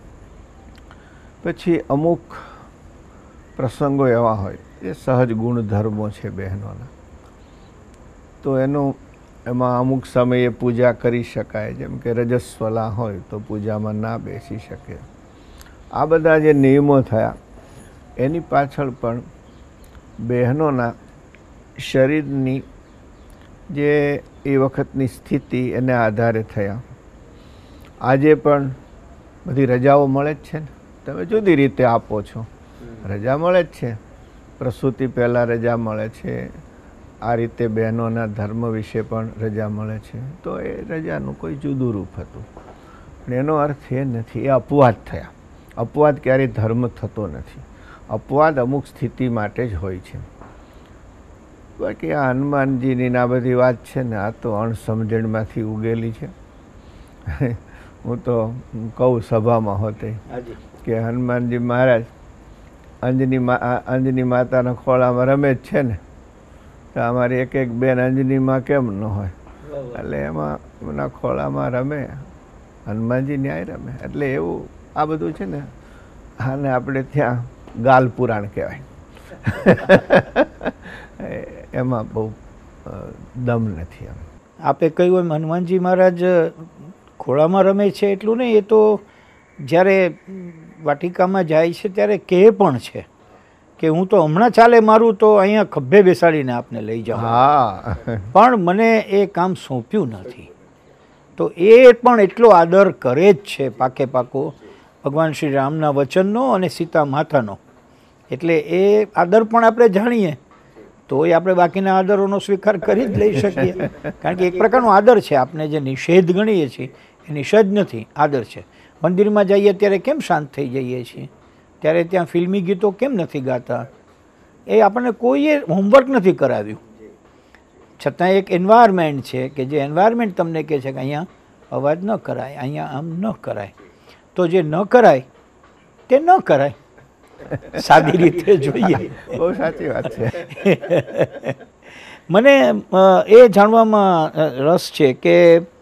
પછી અમુક પ્રસંગો એવા હોય એ સહજ ગુણધર્મો છે બહેનોના, તો એનું એમાં અમુક સમયે પૂજા કરી શકાય. જેમ કે રજસ્વલા હોય તો પૂજામાં ના બેસી શકે. આ બધા જે નિયમો થયા એની પાછળ પણ બહેનોના શરીરની જે એ વખતની સ્થિતિ એને આધારે થયા. આજે પણ બધી રજાઓ મળે જ છે ને, તમે જુદી રીતે આપો છો, રજા મળે જ છે. પ્રસૂતિ પહેલાં રજા મળે છે, આ રીતે બહેનોના ધર્મ વિશે પણ રજા મળે છે. તો એ રજાનું કોઈ જુદું રૂપ હતું. પણ એનો અર્થ એ નથી, એ અપવાદ થયા. અપવાદ ક્યારેય ધર્મ થતો નથી. અપવાદ અમુક સ્થિતિ માટે જ હોય છે. બાકી આ હનુમાનજીની આ બધી વાત છે ને, આ તો અણસમજણમાંથી ઉગેલી છે. હું તો કહું સભામાં હોતે કે હનુમાનજી મહારાજ અંજની મા અંજની માતાના ખોળામાં રમે જ છે ને, તો અમારી એક એક બેન અંજનીમાં કેમ ન હોય? એટલે એમાં એમના ખોળામાં રમે હનુમાનજી ન્યાય રમે. એટલે એવું આ બધું છે ને, આને આપણે ત્યાં ગાલ પુરાણ કહેવાય. એમાં બહુ દમ નથી. એમ આપે કહ્યું એમ હનુમાનજી મહારાજ ખોળામાં રમે છે એટલું નહીં, એ તો જ્યારે વાટિકામાં જાય છે ત્યારે કહે પણ છે કે હું તો હમણાં ચાલે મારું તો અહીંયા ખભે બેસાડીને આપને લઈ જાઉં. હા, પણ મને એ કામ સોંપ્યું નથી. તો એ પણ એટલો આદર કરે જ છે પાકે પાકો ભગવાન શ્રી રામના વચનનો અને સીતા માતાનો. એટલે એ આદર પણ આપણે જાણીએ તોય આપણે બાકીના આદરોનો સ્વીકાર કરી જ લઈ શકીએ. કારણ કે એક પ્રકારનો આદર છે. આપણે જે નિષેધ ગણીએ છીએ એ નિષેધ નથી, આદર છે. મંદિરમાં જઈએ ત્યારે કેમ શાંત થઈ જઈએ છીએ, ત્યારે ત્યાં ફિલ્મી ગીતો કેમ નથી ગાતા, એ આપણને કોઈએ હોમવર્ક નથી કરાવ્યું. છતાં એક એન્વાયરમેન્ટ છે કે જે એન્વાયરમેન્ટ તમને કહે છે કે અહીંયા અવાજ ન કરાય, અહીંયા આમ ન કરાય. તો જે ન કરાય તે ન કરાય, સાદી રીતે જોઈએ. બહુ સાચી વાત છે. મને એ જાણવામાં રસ છે કે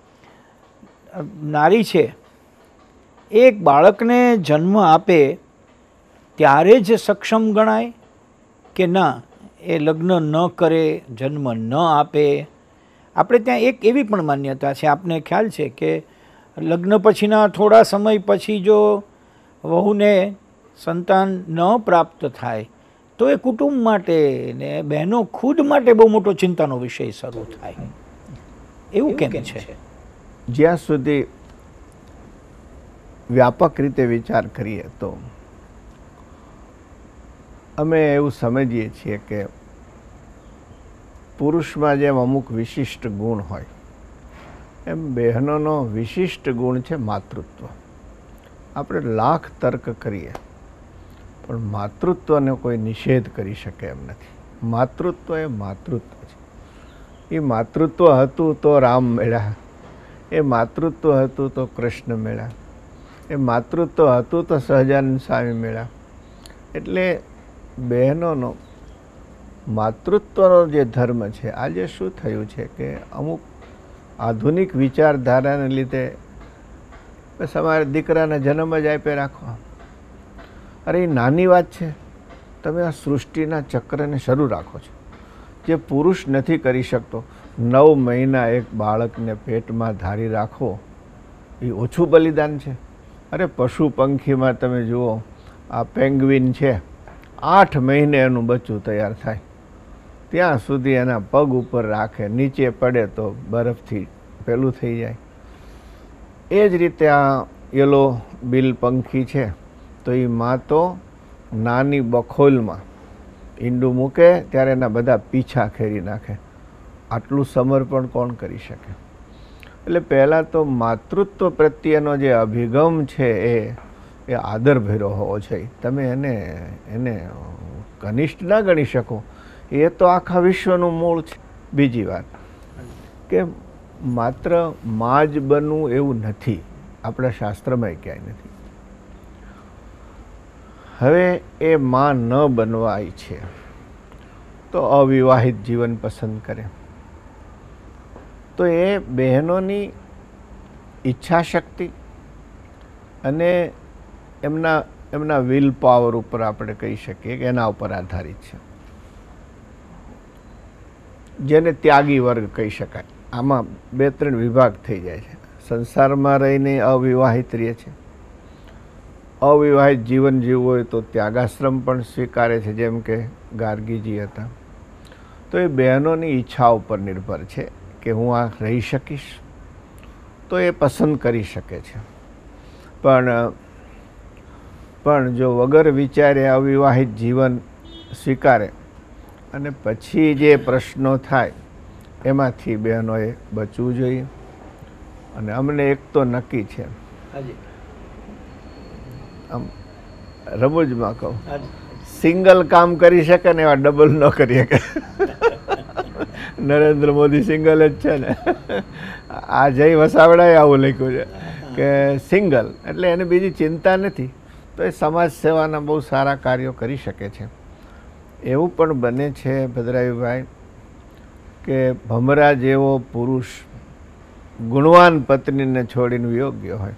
નારી છે એક બાળકને જન્મ આપે ત્યારે જ સક્ષમ ગણાય કે ના, એ લગ્ન ન કરે, જન્મ ન આપે? આપણે ત્યાં એક એવી પણ માન્યતા છે, આપને ખ્યાલ છે કે લગ્ન પછીના થોડા સમય પછી જો વહુને સંતાન ન પ્રાપ્ત થાય તો એ કુટુંબ માટે ને બહેનો ખુદ માટે બહુ મોટો ચિંતાનો વિષય શરૂ થાય. એવું કેમ છે? જ્યાં સુધી વ્યાપક રીતે વિચાર કરીએ તો અમે એવું સમજીએ છીએ કે પુરુષમાં જેમ અમુક વિશિષ્ટ ગુણ હોય એમ બહેનોનો વિશિષ્ટ ગુણ છે માતૃત્વ. આપણે લાખ તર્ક કરીએ પણ માતૃત્વનો કોઈ નિષેધ કરી શકે એમ નથી. માતૃત્વ એ માતૃત્વ છે. એ માતૃત્વ હતું તો રામ મળ્યા, એ માતૃત્વ હતું તો કૃષ્ણ મળ્યા, એ માતૃત્વ હતું તો સહજાનંદ સ્વામી મળ્યા. એટલે બહેનોનો માતૃત્વનો જે ધર્મ છે, આજે શું થયું છે કે અમુક આધુનિક વિચારધારાને લીધે બસ અમારે દીકરાને જન્મ જ આપે રાખવા. અરે એ નાની વાત છે. તમે આ સૃષ્ટિના ચક્રને શરૂ રાખો છો. જે પુરુષ નથી કરી શકતો, નવ મહિના એક બાળકને પેટમાં ધારી રાખવો એ ઓછું બલિદાન છે. અરે પશુ પંખીમાં તમે જુઓ, આ પેંગ્વિન છે, આઠ મહિને એનું બચ્ચું તૈયાર થાય, ત્યાં સુધી એના પગ ઉપર રાખે, નીચે પડે તો બરફથી પેલું થઈ જાય. એ જ રીતે આ યલો બિલ પંખી છે, તો એ માં તો નાની બખોલમાં ઈંડું મૂકે ત્યારે એના બધા પીછા ખેરી નાખે. આટલું સમર્પણ કોણ કરી શકે? એટલે પહેલાં તો માતૃત્વ પ્રત્યેનો જે અભિગમ છે એ એ આદરભર્યો હોવો જોઈએ. તમે એને એને કનિષ્ઠ ના ગણી શકો. એ તો આખા વિશ્વનું મૂળ છે. બીજી વાત કે માત્ર માં જ બનવું એવું નથી, આપણા શાસ્ત્રમાં ક્યાંય નથી. હવે એ માં ન બનવા ઈચ્છે તો અવિવાહિત જીવન પસંદ કરે તો એ બહેનોની ઈચ્છા શક્તિ અને એમના એમના વિલ પાવર ઉપર આપણે કહી શકીએ કે એના ઉપર આધારિત છે, જેને ત્યાગી વર્ગ કહી શકાય. આમાં બે ત્રણ વિભાગ થઈ જાય છે. સંસારમાં રહીને અવિવાહિત રહે છે, અવિવાહિત જીવન જીવવું હોય તો ત્યાગાશ્રમ પણ સ્વીકારે છે, જેમ કે ગાર્ગીજી હતા. તો એ બહેનોની ઈચ્છા ઉપર નિર્ભર છે કે હું આ રહી શકીશ, તો એ પસંદ કરી શકે છે. પણ પણ જો વગર વિચારે અવિવાહિત જીવન સ્વીકારે અને પછી જે પ્રશ્નો થાય એમાંથી બહેનોએ બચવું જોઈએ. અને અમને એક તો નક્કી છે, આમ રમૂજમાં કહું, સિંગલ કામ કરી શકે ને એવા ડબલ ન કરી શકે. નરેન્દ્ર મોદી સિંગલ જ છે ને, આ જય વસાવડાએ આવું લખ્યું છે કે સિંગલ એટલે એને બીજી ચિંતા નથી, તો એ સમાજ સેવાના બહુ સારા કાર્યો કરી શકે છે. એવું પણ બને છે ભદ્રાયુભાઈ કે ભમરા જેવો પુરુષ ગુણવાન પત્નીને છોડીને વિયોગ ગયો હોય,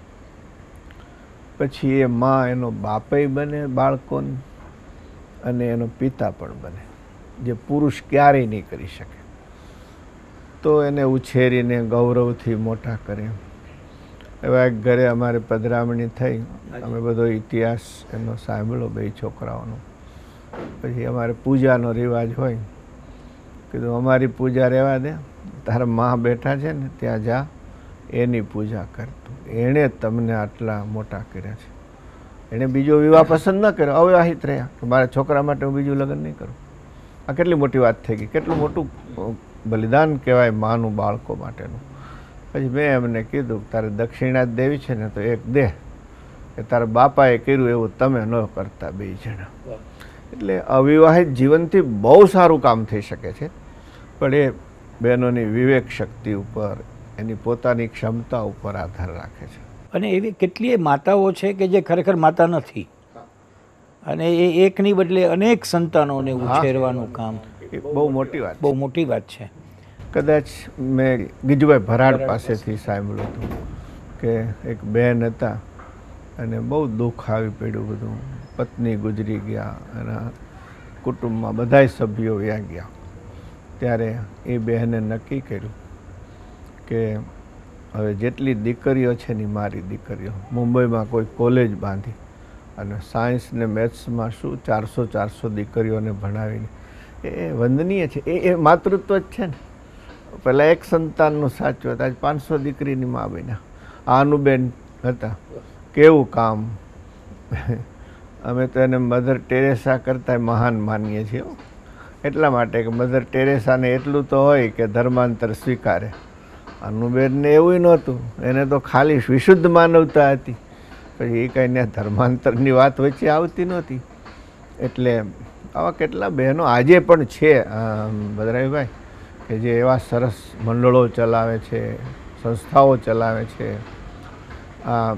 પછી એ માં એનો બાપય બને બાળકોને અને એનો પિતા પણ બને, જે પુરુષ ક્યારેય નહીં કરી શકે. તો એને ઉછેરીને ગૌરવથી મોટા કરે. એવા એક ઘરે અમારે પધરામણી થઈ, અમે બધો ઇતિહાસ એનો સાંભળ્યો બે છોકરાઓનો. પછી અમારે પૂજાનો રિવાજ હોય, કીધું અમારી પૂજા રહેવા દે, તારા માં બેઠા છે ને ત્યાં જા, એની પૂજા કરતું. એણે તમને આટલા મોટા કર્યા છે. એણે બીજો વિવાહ પસંદ ન કર્યો, અવિવાહિત રહ્યા કે મારા છોકરા માટે હું બીજું લગ્ન નહીં કરું. આ કેટલી મોટી વાત થઈ ગઈ, કેટલું મોટું બલિદાન કહેવાય માનું બાળકો માટેનું. પછી મેં એમને કીધું તારે દક્ષિણા જ દેવી છે ને તો એક દે, કે તારા બાપાએ કર્યું એવું તમે ન કરતા બે જણા. એટલે અવિવાહિત જીવનથી બહુ સારું કામ થઈ શકે છે, પણ એ બહેનોની વિવેક શક્તિ ઉપર, એની પોતાની ક્ષમતા ઉપર આધાર રાખે છે. અને એવી કેટલીય માતાઓ છે કે જે ખરેખર માતા નથી, અને એ એકની બદલે અનેક સંતાનોને ઉછેરવાનું કામ, એ બહુ મોટી વાત બહુ મોટી વાત છે. કદાચ મેં ગીજુભાઈ ભરાડ પાસેથી સાંભળ્યું હતું કે એક બહેન હતા અને બહુ દુઃખ આવી પડ્યું બધું, પત્ની ગુજરી ગયા, એના કુટુંબમાં બધાય સભ્યો વ્યા ગયા. ત્યારે એ બહેને નક્કી કર્યું કે હવે જેટલી દીકરીઓ છે ને મારી દીકરીઓ, મુંબઈમાં કોઈ કોલેજ બાંધી અને સાયન્સ ને મેથ્સમાં શું ચારસો ચારસો દીકરીઓને ભણાવીને, એ વંદનીય છે. એ એ માતૃત્વ જ છે ને. પહેલાં એક સંતાનનું સાચું હતા, આજ પાંચસો દીકરીની મા બન્યા. આનુબેન હતા, કેવું કામ. અમે તો એને મધર ટેરેસા કરતાં મહાન માનીએ છીએ, એટલા માટે કે મધર ટેરેસાને એટલું તો હોય કે ધર્માંતર સ્વીકારે. આનુબેનને એવું નહોતું, એને તો ખાલી વિશુદ્ધ માનવતા હતી. પછી એ કાંઈ ધર્માંતરની વાત વચ્ચે આવતી નહોતી. એટલે આવા કેટલા બહેનો આજે પણ છે ભદ્રાભાઈ, કે જે એવા સરસ મંડળો ચલાવે છે, સંસ્થાઓ ચલાવે છે. આ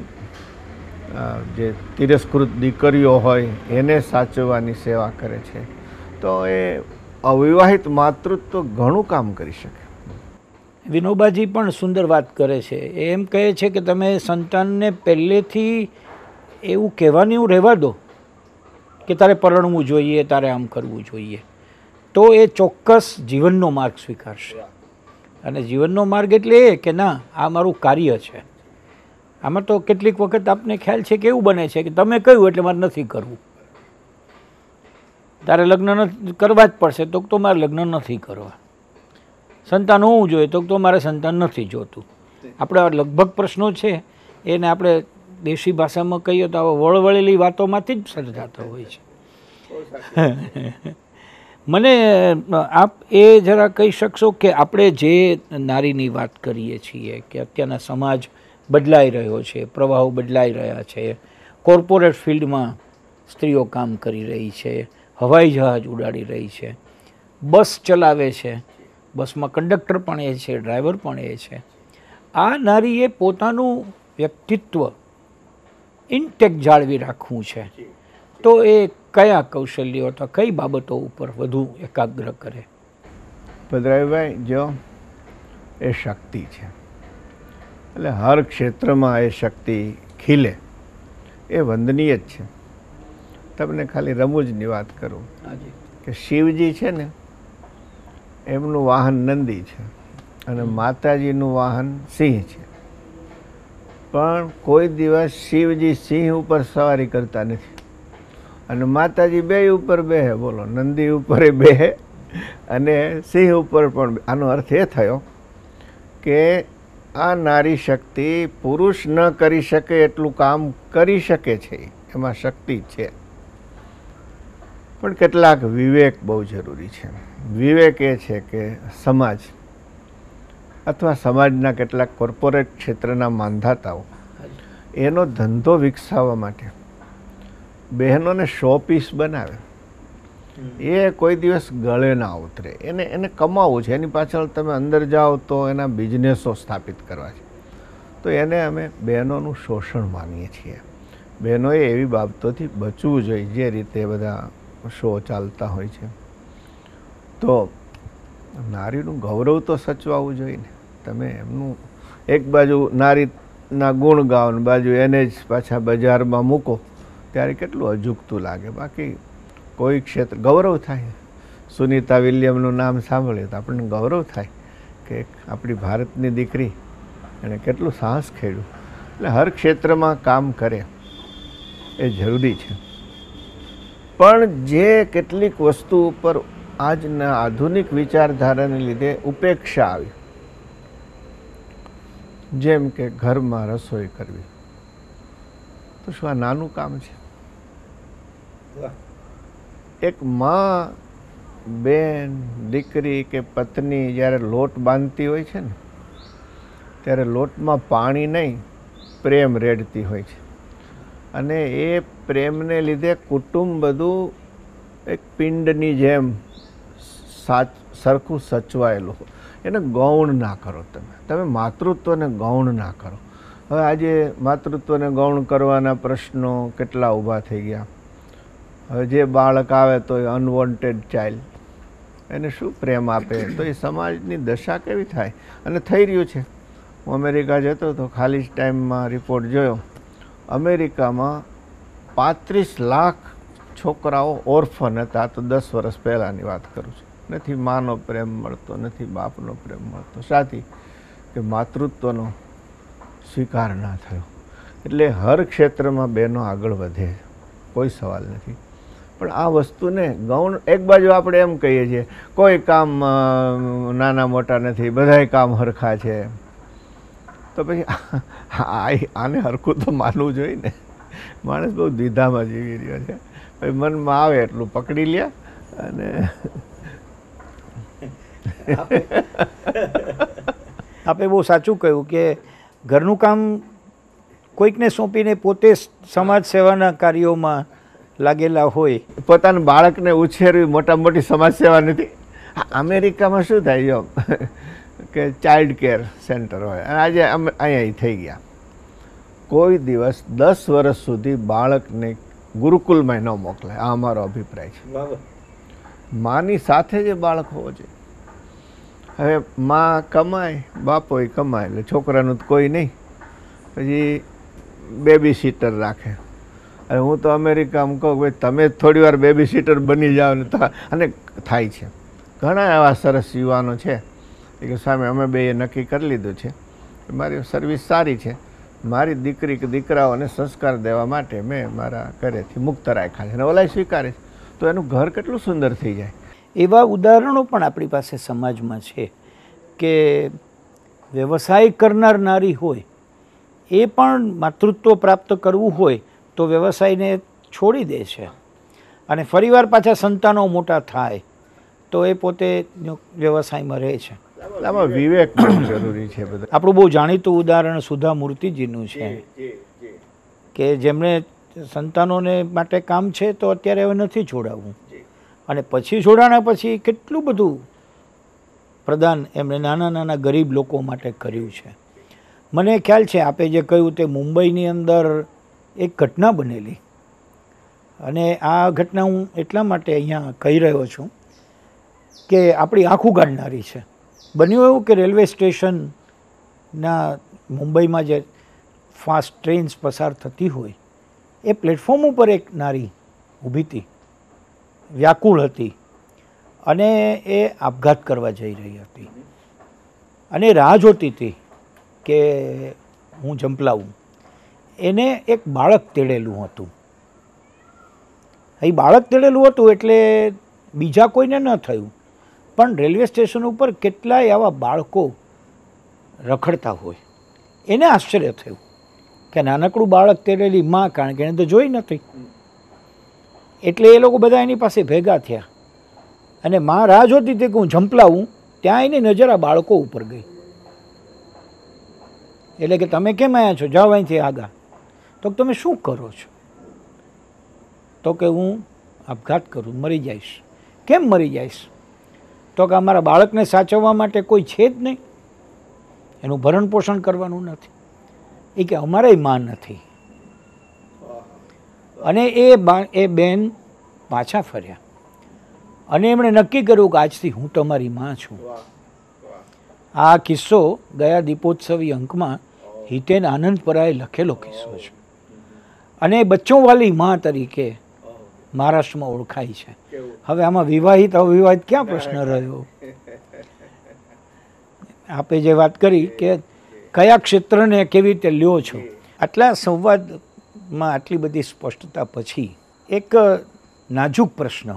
જે તિરસ્કૃત દીકરીઓ હોય એને સાચવવાની સેવા કરે છે. તો એ અવિવાહિત માતૃત્વ ઘણું કામ કરી શકે. વિનોબાજી પણ સુંદર વાત કરે છે. એમ કહે છે કે તમે સંતાનને પહેલેથી એવું કહેવાનું રહેવા દો કે તારે પરણવું જોઈએ, તારે આમ કરવું જોઈએ, તો એ ચોક્કસ જીવનનો માર્ગ સ્વીકારશે. અને જીવનનો માર્ગ એટલે એ કે ના આ મારું કાર્ય છે. આમાં તો કેટલીક વખત આપને ખ્યાલ છે કે એવું બને છે કે તમે કહ્યું એટલે મારે નથી કરવું, તારે લગ્ન કરવા જ પડશે તો તો મારે લગ્ન નથી કરવા, સંતાન હોવું જોઈએ તો તો મારે સંતાન નથી જોતું. આપણે લગભગ પ્રશ્નો છે એને આપણે દેશી ભાષામાં કહીએ તો આવા વળવળેલી વાતોમાંથી જ સર્જાતા હોય છે. મને આપ એ જરા કહી શકશો કે આપણે જે નારીની વાત કરીએ છીએ કે અત્યારના સમાજ બદલાઈ રહ્યો છે, પ્રવાહો બદલાઈ રહ્યા છે, કોર્પોરેટ ફિલ્ડમાં સ્ત્રીઓ કામ કરી રહી છે, હવાઈ જહાજ ઉડાડી રહી છે, બસ ચલાવે છે, બસમાં કંડક્ટર પણ એ છે, ડ્રાઈવર પણ એ છે. આ નારીએ પોતાનું વ્યક્તિત્વ ઇન્ટેક જાળવી રાખવું છે તો એ કયા કૌશલ્યો અથવા કઈ બાબતો ઉપર વધુ એકાગ્ર કરે? ભદ્રાભાઈ, જો એ શક્તિ છે, એટલે હર ક્ષેત્રમાં એ શક્તિ ખીલે એ વંદનીય જ છે. તમને ખાલી રમૂજની વાત કરું કે શિવજી છે ને એમનું વાહન નંદી છે અને માતાજીનું વાહન સિંહ છે, પણ કોઈ દિવસ શિવજી સિંહ ઉપર સવારી કરતા નથી અને માતાજી બે ઉપર બેહે. બોલો, નંદી ઉપર બેહે અને સિંહ ઉપર પણ. આનો અર્થ એ થયો કે આ નારી શક્તિ પુરુષ ન કરી શકે એટલું કામ કરી શકે છે, એમાં શક્તિ છે. પણ કેટલાક વિવેક બહુ જરૂરી છે. વિવેક એ છે કે સમાજ અથવા સમાજના કેટલાક કોર્પોરેટ ક્ષેત્રના માંધાતાઓ એનો ધંધો વિકસાવવા માટે બહેનોને શો પીસ બનાવે. એ કોઈ દિવસ ગળે ના ઉતરે. એને એને કમાવવું છે, એની પાછળ તમે અંદર જાઓ તો એના બિઝનેસો સ્થાપિત કરવા છે. તો એને અમે બહેનોનું શોષણ માનીએ છીએ. બહેનોએ એવી બાબતોથી બચવું જોઈએ જે રીતે બધા શો ચાલતા હોય છે. તો નારીનું ગૌરવ તો સચવાવું જોઈએ ને. તમે એમનું એક બાજુ નારીના ગુણ ગાઓ ને બાજુ એને જ પાછા બજારમાં મૂકો ત્યારે કેટલું અજુગતું લાગે. બાકી કોઈ ક્ષેત્ર ગૌરવ થાય. સુનીતા વિલિયમનું નામ સાંભળીએ તો આપણને ગૌરવ થાય કે આપણી ભારતની દીકરી એણે કેટલું સાહસ ખેડ્યું. એટલે હર ક્ષેત્રમાં કામ કરે એ જરૂરી છે. પણ જે કેટલીક વસ્તુ ઉપર આજના આધુનિક વિચારધારાને લીધે ઉપેક્ષા આવી, જેમ કે ઘરમાં રસોઈ કરવી, તો શું આ નાનું કામ છે? એક માં, બેન, દીકરી કે પત્ની જ્યારે લોટ બાંધતી હોય છે ને ત્યારે લોટમાં પાણી નહીં, પ્રેમ રેડતી હોય છે. અને એ પ્રેમને લીધે કુટુંબ બધું એક પિંડની જેમ સાચ સરખું સચવાયેલું. એને ગૌણ ના કરો. તમે તમે માતૃત્વને ગૌણ ના કરો. હવે આજે માતૃત્વને ગૌણ કરવાના પ્રશ્નો કેટલા ઊભા થઈ ગયા. હવે જે બાળક આવે તો એ અનવોન્ટેડ ચાઇલ્ડ, એને શું પ્રેમ આપે? તો એ સમાજની દશા કેવી થાય? અને થઈ રહ્યું છે. હું અમેરિકા જતો હતો, ખાલી જ ટાઈમમાં રિપોર્ટ જોયો. અમેરિકામાં પાંત્રીસ લાખ છોકરાઓ ઓર્ફન હતા. તો દસ વર્ષ પહેલાંની વાત કરું છું. નથી માનો પ્રેમ મળતો, નથી બાપનો પ્રેમ મળતો. શાથી? કે માતૃત્વનો સ્વીકાર ના થયો. એટલે હર ક્ષેત્રમાં બહેનો આગળ વધે, કોઈ સવાલ નથી. પણ આ વસ્તુને ગૌણ, એક બાજુ આપણે એમ કહીએ છીએ કોઈ કામ નાના મોટા નથી, બધાય કામ હરખા છે. તો પછી આને હરખું તો માનવું જોઈએ ને. માણસ બહુ દ્વિધામાં જીવી રહ્યો છે. પછી મનમાં આવે એટલું પકડી લે. અને આપે બહુ સાચું કહ્યું કે ઘરનું કામ કોઈકને સોંપીને પોતે સમાજ સેવાના કાર્યોમાં લાગેલા હોય. પોતાના બાળકને ઉછેરવી મોટા મોટી સમાજ સેવા નથી. અમેરિકામાં શું થાય જો કે ચાઇલ્ડ કેર સેન્ટર હોય, અને આજે અમે અહીંયા થઈ ગયા. કોઈ દિવસ દસ વર્ષ સુધી બાળકને ગુરુકુલમાં ન મોકલાય. આ અમારો અભિપ્રાય છે. માની સાથે જે બાળક હોવો જોઈએ. હવે માં કમાય, બાપોય કમાય, એટલે છોકરાનું તો કોઈ નહીં. પછી બેબી સીટર રાખે. અને હું તો અમેરિકામાં કહું ભાઈ તમે થોડી વાર બેબી સીટર બની જાઓ ને. અને થાય છે. ઘણા એવા સરસ યુવાનો છે કે સામે અમે બે એ નક્કી કરી લીધું છે મારી સર્વિસ સારી છે, મારી દીકરી કે દીકરાઓને સંસ્કાર દેવા માટે મેં મારા ઘરેથી મુક્ત રાખ્યા છે, અને ઓલાય સ્વીકારે છે. તો એનું ઘર કેટલું સુંદર થઈ જાય. એવા ઉદાહરણો પણ આપણી પાસે સમાજમાં છે કે વ્યવસાય કરનાર નારી હોય એ પણ માતૃત્વ પ્રાપ્ત કરવું હોય તો વ્યવસાયને છોડી દે છે, અને ફરીવાર પાછા સંતાનો મોટા થાય તો એ પોતે વ્યવસાયમાં રહે છે. આમાં વિવેક બહુ જરૂરી છે. બધા આપણું બહુ જાણીતું ઉદાહરણ સુધા મૂર્તિજીનું છે કે જેમણે સંતાનોને માટે કામ છે તો અત્યારે હવે નથી છોડાવવું, અને પછી છોડાણા પછી કેટલું બધું પ્રદાન એમણે નાના નાના ગરીબ લોકો માટે કર્યું છે. મને ખ્યાલ છે આપે જે કહ્યું તે મુંબઈની અંદર એક ઘટના બનેલી, અને આ ઘટના હું એટલા માટે અહીંયા કહી રહ્યો છું કે આપણી આંખું કાઢનારી છે. બન્યું એવું કે રેલવે સ્ટેશનના મુંબઈમાં જે ફાસ્ટ ટ્રેન્સ પસાર થતી હોય એ પ્લેટફોર્મ ઉપર એક નારી ઊભી હતી, વ્યાકુળ હતી, અને એ આપઘાત કરવા જઈ રહી હતી, અને રાહ જોતી હતી કે હું ઝંપલાવું. એને એક બાળક તેડેલું હતું. એ બાળક તેડેલું હતું એટલે બીજા કોઈને ન થયું, પણ રેલવે સ્ટેશન ઉપર કેટલાય આવા બાળકો રખડતા હોય. એને આશ્ચર્ય થયું કે નાનકડું બાળક તેડેલી માં, કારણ કે એને તો જોઈ નથી. એટલે એ લોકો બધા એની પાસે ભેગા થયા, અને માં રાહ જોતી હતી કે હું ઝંપલાવું. ત્યાં એની નજર આ બાળકો ઉપર ગઈ. એટલે કે તમે કેમ આવ્યા છો, જાઓ અહીંથી આગા. તો તમે શું કરો છો? તો કે હું આપઘાત કરું, મરી જઈશ. કેમ મરી જઈશ? તો કે અમારા બાળકને સાચવવા માટે કોઈ છે જ નહીં, એનું ભરણ પોષણ કરવાનું નથી. એ કે અમારે માં નથી. અને એ એ બેન પાછા ફર્યા, અને એમણે નક્કી કર્યું કે આજથી હું તમારી માં છું. આ કિસ્સો ગયા દીપોત્સવી અંકમાં હિતેન આનંદપરાએ લખેલો કિસ્સો છે અને બચ્ચો વાલી માં તરીકે મહારાષ્ટ્રમાં ઓળખાય છે. હવે આમાં વિવાહિત અવિવાહિત ક્યાં પ્રશ્ન રહ્યો? આપે જે વાત કરી કે કયા ક્ષેત્રને કેવી રીતે લ્યો છો, આટલા સંવાદમાં આટલી બધી સ્પષ્ટતા પછી એક નાજુક પ્રશ્ન,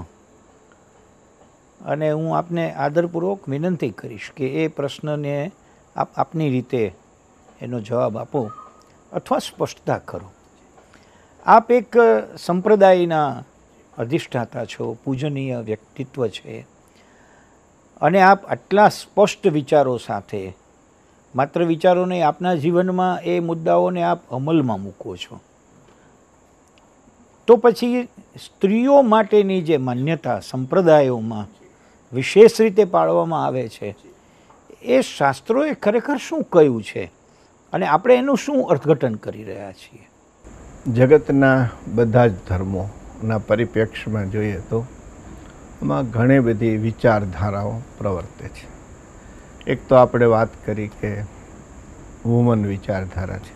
અને હું આપને આદરપૂર્વક વિનંતી કરીશ કે એ પ્રશ્નને આપ આપની રીતે એનો જવાબ આપો અથવા સ્પષ્ટતા કરો. આપ એક સંપ્રદાયના અધિષ્ઠાતા છો, પૂજનીય વ્યક્તિત્વ છે, અને આપ આટલા સ્પષ્ટ વિચારો સાથે, માત્ર વિચારો નહીં, આપના જીવનમાં એ મુદ્દાઓને આપ અમલમાં મૂકો છો, તો પછી સ્ત્રીઓ માટેની જે માન્યતા સંપ્રદાયોમાં વિશેષ રીતે પાળવામાં આવે છે, એ શાસ્ત્રોએ ખરેખર શું કહ્યું છે અને આપણે એનું શું અર્થઘટન કરી રહ્યા છીએ? જગતના બધા જ ધર્મોના પરિપ્રેક્ષ્યમાં જોઈએ તો એમાં ઘણી બધી વિચારધારાઓ પ્રવર્તે છે. એક તો આપણે વાત કરી કે વુમન વિચારધારા છે.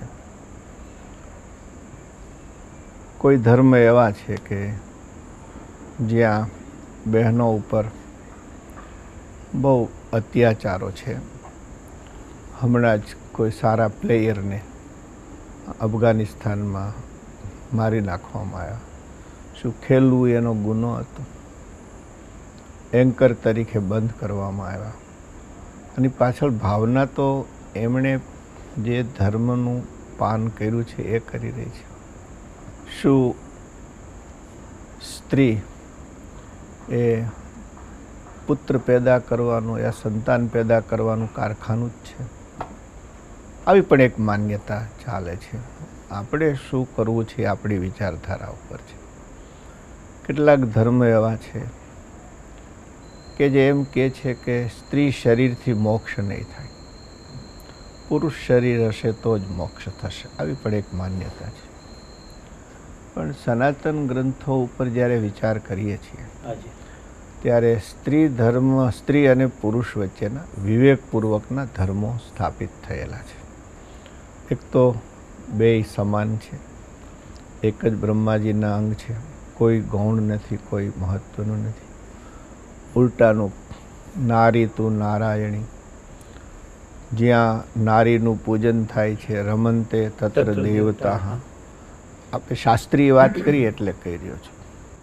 કોઈ ધર્મ એવા છે કે જ્યાં બહેનો ઉપર બહુ અત્યાચારો છે. હમણાં જ કોઈ સારા પ્લેયરને અફઘાનિસ્તાનમાં મારી નાખવામાં આવ્યા. શું ખેલવું એનો ગુનો હતો? એન્કર તરીકે બંધ કરવામાં આવ્યા. અને પાછળ ભાવના તો એમણે જે ધર્મનું પાન કર્યું છે એ કરી રહી છે. શું સ્ત્રી એ પુત્ર પેદા કરવાનું યા સંતાન પેદા કરવાનું કારખાનું જ છે? આવી પણ એક માન્યતા ચાલે છે. આપણે શું કરવું છે આપણી વિચારધારા ઉપર છે. કેટલાક ધર્મ એવા છે કે જે એમ કહે છે કે સ્ત્રી શરીરથી મોક્ષ નહીં થાય, પુરુષ શરીર હશે તો જ મોક્ષ થશે. આવી પણ એક માન્યતા છે. પણ સનાતન ગ્રંથો ઉપર જ્યારે વિચાર કરીએ છીએ ત્યારે સ્ત્રી ધર્મ, સ્ત્રી અને પુરુષ વચ્ચેના વિવેકપૂર્વકના ધર્મો સ્થાપિત થયેલા છે. એક તો બેય સમાન છે, એક જ બ્રહ્માજીના અંગ છે, કોઈ ગૌણ નથી, કોઈ મહત્વનું નથી. ઉલટાનું નારી તું નારાયણી, જ્યાં નારીનું પૂજન થાય છે, રમંતે તત્ર દેવતા. આપણે શાસ્ત્રીય વાત કરીએ એટલે કહી રહ્યો છું.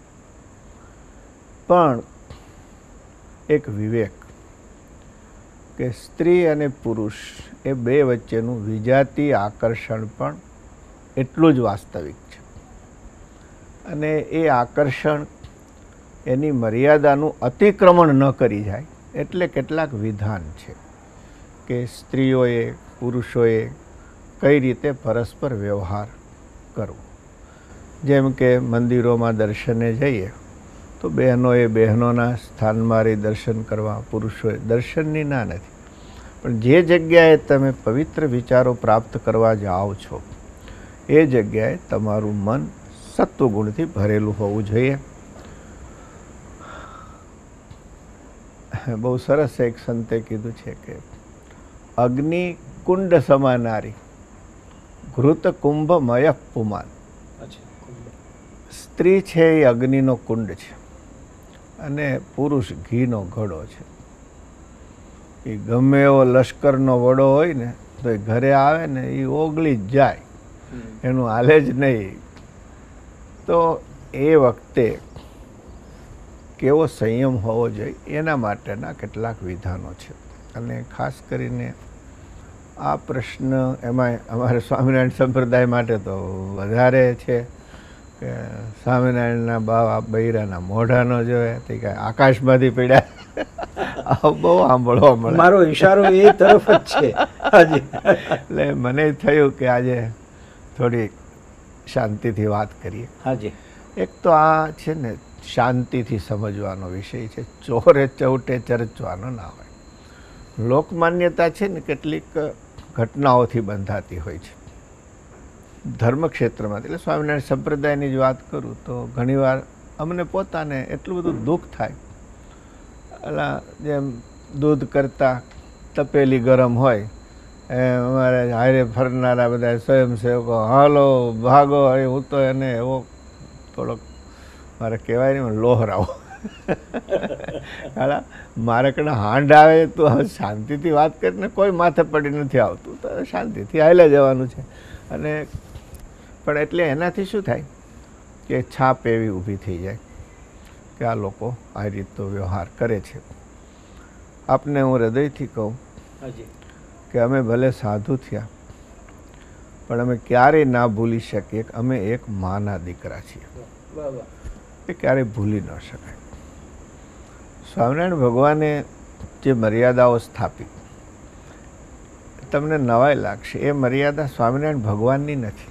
પણ એક વિવેક કે સ્ત્રી અને પુરુષ એ બે વચ્ચેનું વિજાતીય આકર્ષણ પણ એટલું જ વાસ્તવિક છે. અને એ આકર્ષણ એની મર્યાદાનું અતિક્રમણ ન કરી જાય એટલે કેટલાક વિધાન છે કે સ્ત્રીઓએ પુરુષોએ કઈ રીતે પરસ્પર વ્યવહાર કરવો. જેમ કે મંદિરોમાં દર્શને જઈએ તો બહેનોએ બહેનોના સ્થાનમાં રહી દર્શન કરવા, પુરુષોએ દર્શનની ના નથી. પણ જે જગ્યાએ તમે પવિત્ર વિચારો પ્રાપ્ત કરવા જાઓ છો એ જગ્યાએ તમારું મન સત્વગુણથી ભરેલું હોવું જોઈએ. બહુ સરસ એક સંતે કીધું છે કે અગ્નિ કુંડ સમાનારી ઘૃત કુંભમય પુમાન. સ્ત્રી છે એ અગ્નિનો કુંડ છે અને પુરુષ ઘીનો ઘડો છે. એ ગમે એવો લશ્કરનો વડો હોય ને તો એ ઘરે આવે ને એ ઓગળી જ જાય, એનું હાલે જ નહીં. તો એ વખતે કેવો સંયમ હોવો જોઈએ એના માટેના કેટલાક વિધાનો છે. અને ખાસ કરીને આ પ્રશ્ન એમાં અમારે સ્વામિનારાયણ સંપ્રદાય માટે તો વધારે છે કે સ્વામિનારાયણના બાવા બૈરાના મોઢા ન જોવે તે કાંઈ આકાશમાંથી પડ્યા બહુ સાંભળવા મળે. મારો ઈશારો એ તરફ જ છે. એટલે મને થયું કે આજે થોડી શાંતિથી વાત કરીએ. હાજી. એક તો આ છે ને શાંતિથી સમજવાનો વિષય છે, ચોરે ચૌટે ચર્ચવાનો ના હોય. લોકમાન્યતા છે ને કેટલીક ઘટનાઓથી બંધાતી હોય છે ધર્મક્ષેત્રમાં. એટલે સ્વામિનારાયણ સંપ્રદાયની જ વાત કરું તો ઘણીવાર અમને પોતાને એટલું બધું દુઃખ થાય. એટલે જેમ દૂધ કરતાં તપેલી ગરમ હોય એ અમારે હારે ફરનારા બધા સ્વયંસેવકો હાલો ભાગો, અરે હું તો એને એવો થોડોક મારે કહેવાય ને લોહરાવો હાલા મારે કને હાંડ આવે તો હવે શાંતિથી વાત કરીને કોઈ માથે પડી નથી આવતું, તો શાંતિથી હાલે જવાનું છે. અને પણ એટલે એનાથી શું થાય કે છાપ એવી ઊભી થઈ જાય કે આ લોકો આ રીતનો વ્યવહાર કરે છે. આપને હું હૃદયથી કહું કે અમે ભલે સાધુ થયા પણ અમે ક્યારેય ના ભૂલી શકીએ કે અમે એક માના દીકરા છીએ, એ ક્યારેય ભૂલી ન શકાય. સ્વામિનારાયણ ભગવાને જે મર્યાદાઓ સ્થાપી, તમને નવાઈ લાગશે, એ મર્યાદા સ્વામિનારાયણ ભગવાનની નથી,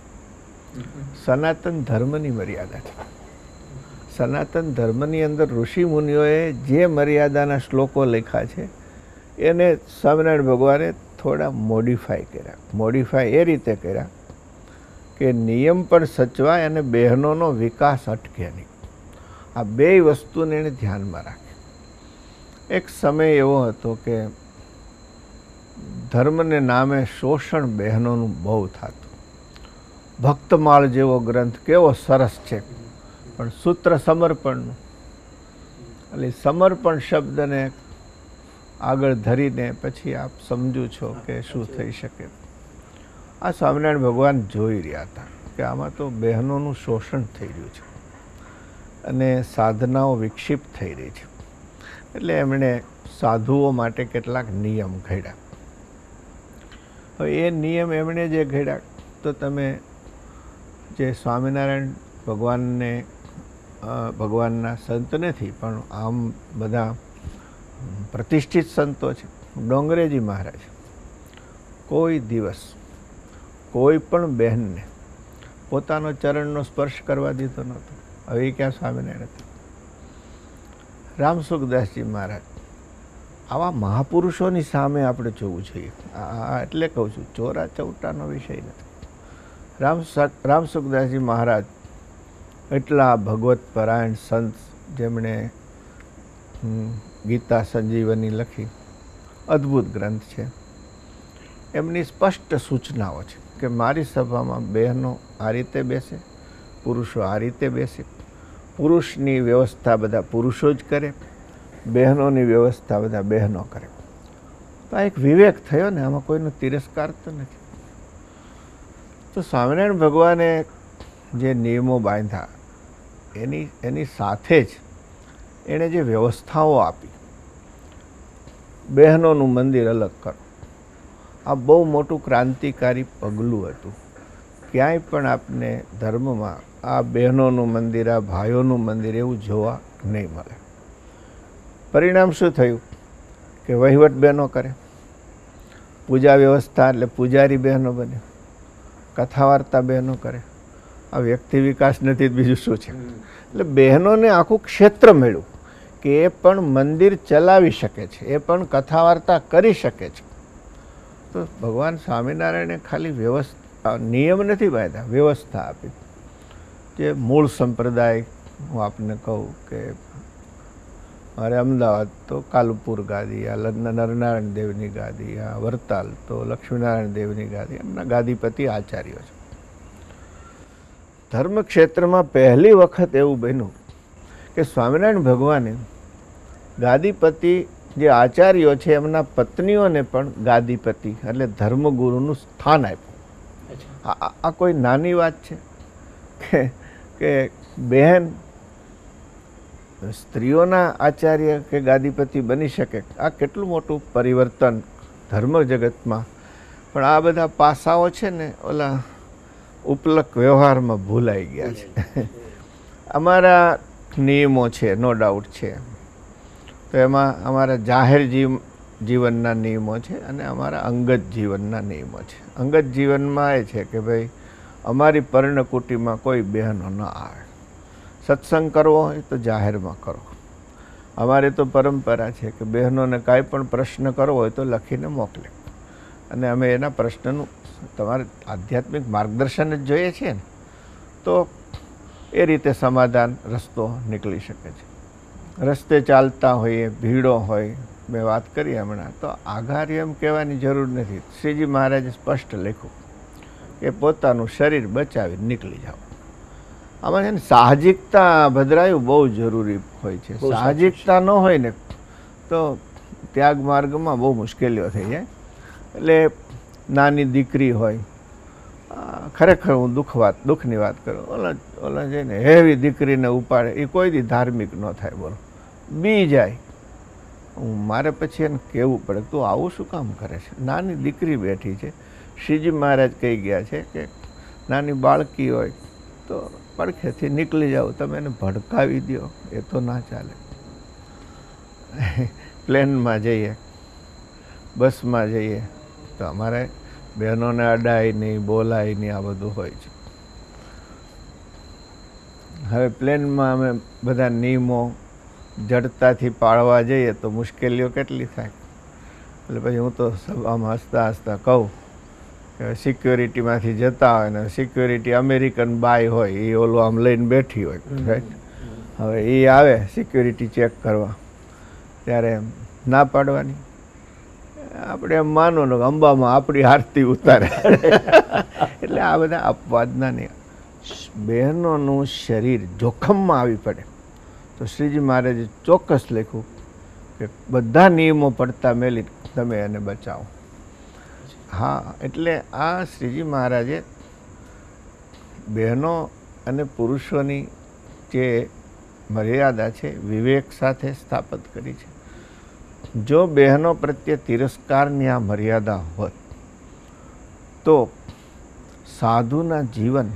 સનાતન ધર્મની મર્યાદા છે. સનાતન ધર્મની અંદર ઋષિ મુનિઓએ જે મર્યાદાના શ્લોકો લખ્યા છે એને સ્વામિનારાયણ ભગવાને થોડા મોડિફાય કર્યા. મોડિફાય એ રીતે કર્યા કે નિયમ પણ સચવાય અને બહેનોનો વિકાસ અટકે નહીં. આ બે વસ્તુને એણે ધ્યાનમાં રાખી. એક સમય એવો હતો કે ધર્મને નામે શોષણ બહેનોનું બહુ થતું. ભક્તમાળ જેવો ગ્રંથ કેવો સરસ છે, પણ સૂત્ર સમર્પણનું, એટલે સમર્પણ શબ્દને આગળ ધરીને પછી આપ સમજો છો કે શું થઈ શકે. આ સ્વામિનારાયણ ભગવાન જોઈ રહ્યા હતા કે આમાં તો બહેનોનું શોષણ થઈ રહ્યું છે અને સાધનાઓ વિક્ષિપ્ત થઈ રહી છે. એટલે એમણે સાધુઓ માટે કેટલાક નિયમ ઘડ્યા. હવે એ નિયમ એમણે જે ઘડ્યા તો તમે જે સ્વામિનારાયણ ભગવાનને ભગવાનના સંત નથી પણ આમ બધા પ્રતિષ્ઠિત સંતો છે. ડોંગરેજી મહારાજ કોઈ દિવસ કોઈ પણ બહેનને પોતાનો ચરણનો સ્પર્શ કરવા દીધો નહોતો. હવે ક્યાં સ્વામિનારાયણ હતા. રામસુખદાસજી મહારાજ, આવા મહાપુરુષોની સામે આપણે જોવું જોઈએ. આ એટલે કહું છું, ચોરા ચૌટાનો વિષય નથી. રામ રામસુખદાસજી મહારાજ એટલા ભગવત પરાયણ સંત, જેમણે ગીતા સંજીવની લખી, અદ્ભુત ગ્રંથ છે. એમની સ્પષ્ટ સૂચનાઓ છે કે મારી સભામાં બહેનો આ રીતે બેસે, પુરુષો આ રીતે બેસે, પુરુષની વ્યવસ્થા બધા પુરુષો જ કરે, બહેનોની વ્યવસ્થા બધા બહેનો કરે. તો આ એક વિવેક થયો ને, આમાં કોઈનો તિરસ્કાર તો નથી. તો સ્વામિનારાયણ ભગવાને જે નિયમો બાંધ્યા એની એની સાથે જ એણે જે વ્યવસ્થાઓ આપી, બહેનોનું મંદિર અલગ કરો, આ બહુ મોટું ક્રાંતિકારી પગલું હતું. ક્યાંય પણ આપને ધર્મમાં આ બહેનોનું મંદિર, આ ભાઈઓનું મંદિર એવું જોવા નહીં મળે. પરિણામ શું થયું કે વહીવટ બહેનો કરે, પૂજા વ્યવસ્થા એટલે પૂજારી બહેનો બને, કથા વાર્તા બહેનો કરે. આ વ્યક્તિ વિકાસ નથી, બીજું શું છે? એટલે બહેનોને આખું ક્ષેત્ર મળ્યું કે એ પણ મંદિર ચલાવી શકે છે, એ પણ કથા વાર્તા કરી શકે છે. તો ભગવાન સ્વામિનારાયણે ખાલી વ્યવસ્થા, નિયમ નથી બાંધ્યા, વ્યવસ્થા આપી. જે મૂળ સંપ્રદાય, હું આપને કહું કે મારે અમદાવાદ તો કાલુપુર ગાદી, આ નરનારાયણ દેવની ગાદી, આ વરતાલ તો લક્ષ્મીનારાયણ દેવની ગાદી, એમના ગાદીપતિ આચાર્યો છે. ધર્મક્ષેત્રમાં પહેલી વખત એવું બન્યું કે સ્વામિનારાયણ ભગવાને ગાદીપતિ જે આચાર્યો છે એમના પત્નીઓને પણ ગાદીપતિ એટલે ધર્મગુરુનું સ્થાન આપ્યું. આ કોઈ નાની વાત છે કે કે બહેન સ્ત્રીઓના આચાર્ય કે ગાદીપતિ બની શકે? આ કેટલું મોટું પરિવર્તન ધર્મ જગતમાં. પણ આ બધા પાસાઓ છે ને ઓલા ઉપલક વ્યવહારમાં ભૂલાઈ ગયા છે. અમારા નિયમો છે, નો ડાઉટ છે, તો એમાં અમારા જાહેર જીવ જીવનના નિયમો છે અને અમારા અંગત જીવનના નિયમો છે. અંગત જીવનમાં એ છે કે ભાઈ અમારી પર્ણકુટીમાં કોઈ બહેનો ન આવે, સત્સંગ કરવો હોય તો જાહેરમાં કરો. અમારી તો પરંપરા છે કે બહેનોને કાંઈ પણ પ્રશ્ન કરવો હોય તો લખીને મોકલે, અને અમે એના પ્રશ્નનું તમારે આધ્યાત્મિક માર્ગદર્શન જ જોઈએ છીએ ને, તો એ રીતે સમાધાન રસ્તો નીકળી શકે છે. રસ્તે ચાલતા હોઈએ, ભીડો હોય, મેં વાત કરી હમણાં, તો આઘાર્ય એમ કહેવાની જરૂર નથી. શ્રીજી મહારાજે સ્પષ્ટ લખ્યું કે પોતાનું શરીર બચાવી નીકળી જાઓ. આમાં છે ને સાહજિકતા ભદ્રાયું બહુ જરૂરી હોય છે. સાહજિકતા ન હોય ને તો ત્યાગ માર્ગમાં બહુ મુશ્કેલીઓ થઈ જાય. એટલે નાની દીકરી હોય, ખરેખર હું દુઃખ વાત દુઃખની વાત કરું, ઓલા ઓલા જઈને હેવી દીકરીને ઉપાડે, એ કોઈ દી ધાર્મિક ન થાય. બોલો, બી જાય. હું મારે પછી એને કહેવું પડે તું આવું શું કામ કરે છે? નાની દીકરી બેઠી છે. શ્રીજી મહારાજ કહી ગયા છે કે નાની બાળકી હોય તો પડખેથી નીકળી જાઓ, તમે એને ભડકાવી દો, એ તો ના ચાલે. પ્લેનમાં જઈએ, બસમાં જઈએ તો અમારે બહેનોને અડાય નહીં, બોલાય નહીં, આ બધું હોય છે. હવે પ્લેનમાં અમે બધા નિયમો જડતાથી પાળવા જઈએ તો મુશ્કેલીઓ કેટલી થાય. એટલે પછી હું તો સભામાં હસતા હસતા કહું કે સિક્યોરિટીમાંથી જતા હોય ને સિક્યોરિટી અમેરિકન બાય હોય, એ ઓલો આમ લઈને બેઠી હોય, રાઈટ. હવે એ આવે સિક્યોરિટી ચેક કરવા, ત્યારે ના પાડવાની. આપણે એમ માનો ને અંબામાં આપણી આરતી ઉતારે. એટલે આ બધા અપવાદના નહીં. બહેનોનું શરીર જોખમમાં આવી પડે તો શ્રીજી મહારાજે ચોક્કસ લખ્યું કે બધા નિયમો પડતા મેલી તમે એને બચાવો. હા, એટલે આ શ્રીજી મહારાજે બહેનો અને પુરુષોની જે મર્યાદા છે વિવેક સાથે સ્થાપિત કરી છે. જો બહેનો પ્રત્યે તિરસ્કારની આ મર્યાદા હોત તો સાધુના જીવન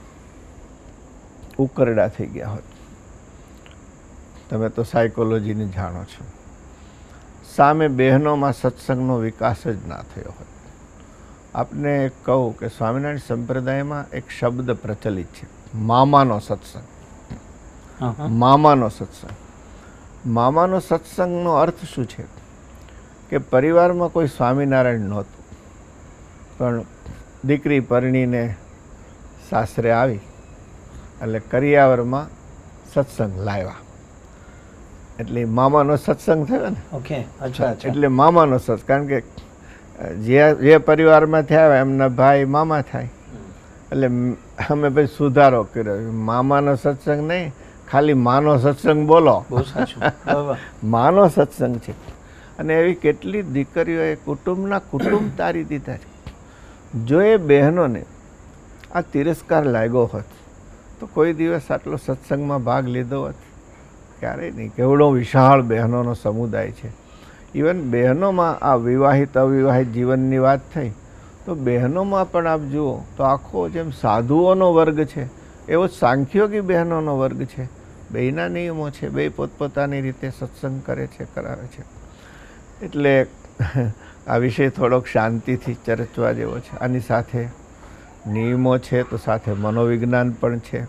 ઉકરડા થઈ ગયા હોત. તમે તો સાયકોલોજીને જાણો છો. સામે બહેનોમાં સત્સંગનો વિકાસ જ ના થયો હોત. આપને કહું કે સ્વામિનારાયણ સંપ્રદાયમાં એક શબ્દ પ્રચલિત છે, મામાનો સત્સંગ. મામાનો સત્સંગ મામાનો સત્સંગનો અર્થ શું છે કે પરિવારમાં કોઈ સ્વામિનારાયણ નહોતું, પણ દીકરી પરણીને સાસરે આવી એટલે કરિયાવરમાં સત્સંગ લાવ્યા, એટલે મામાનો સત્સંગ થયો ને. ઓકે, અચ્છા. એટલે મામાનો સત્સંગ, કારણ કે જે જે પરિવારમાં થયા એમના ભાઈ મામા થાય. એટલે અમે પછી સુધારો કર્યો, મામાનો સત્સંગ નહીં, ખાલી માનો સત્સંગ બોલો. માનો સત્સંગ છે. અને એવી કેટલી દીકરીઓએ કુટુંબના કુટુંબ તારી દીધા છે. જો એ બહેનોને આ તિરસ્કાર લાગ્યો હોત તો કોઈ દિવસ આટલો સત્સંગમાં ભાગ લીધો હોત? ક્યારેય નહીં. કેવડો વિશાળ બહેનોનો સમુદાય છે. ઇવન બહેનોમાં આ વિવાહિત અવિવાહિત જીવનની વાત થઈ તો બહેનોમાં પણ આપ જુઓ તો આખો જેમ સાધુઓનો વર્ગ છે એવો સાંખ્યોગી બહેનોનો વર્ગ છે. બેયના નિયમો છે, બે પોતપોતાની રીતે સત્સંગ કરે છે, કરાવે છે. એટલે આ વિષય થોડોક શાંતિથી ચર્ચવા જેવો છે. આની સાથે નિયમો છે તો સાથે મનોવિજ્ઞાન પણ છે.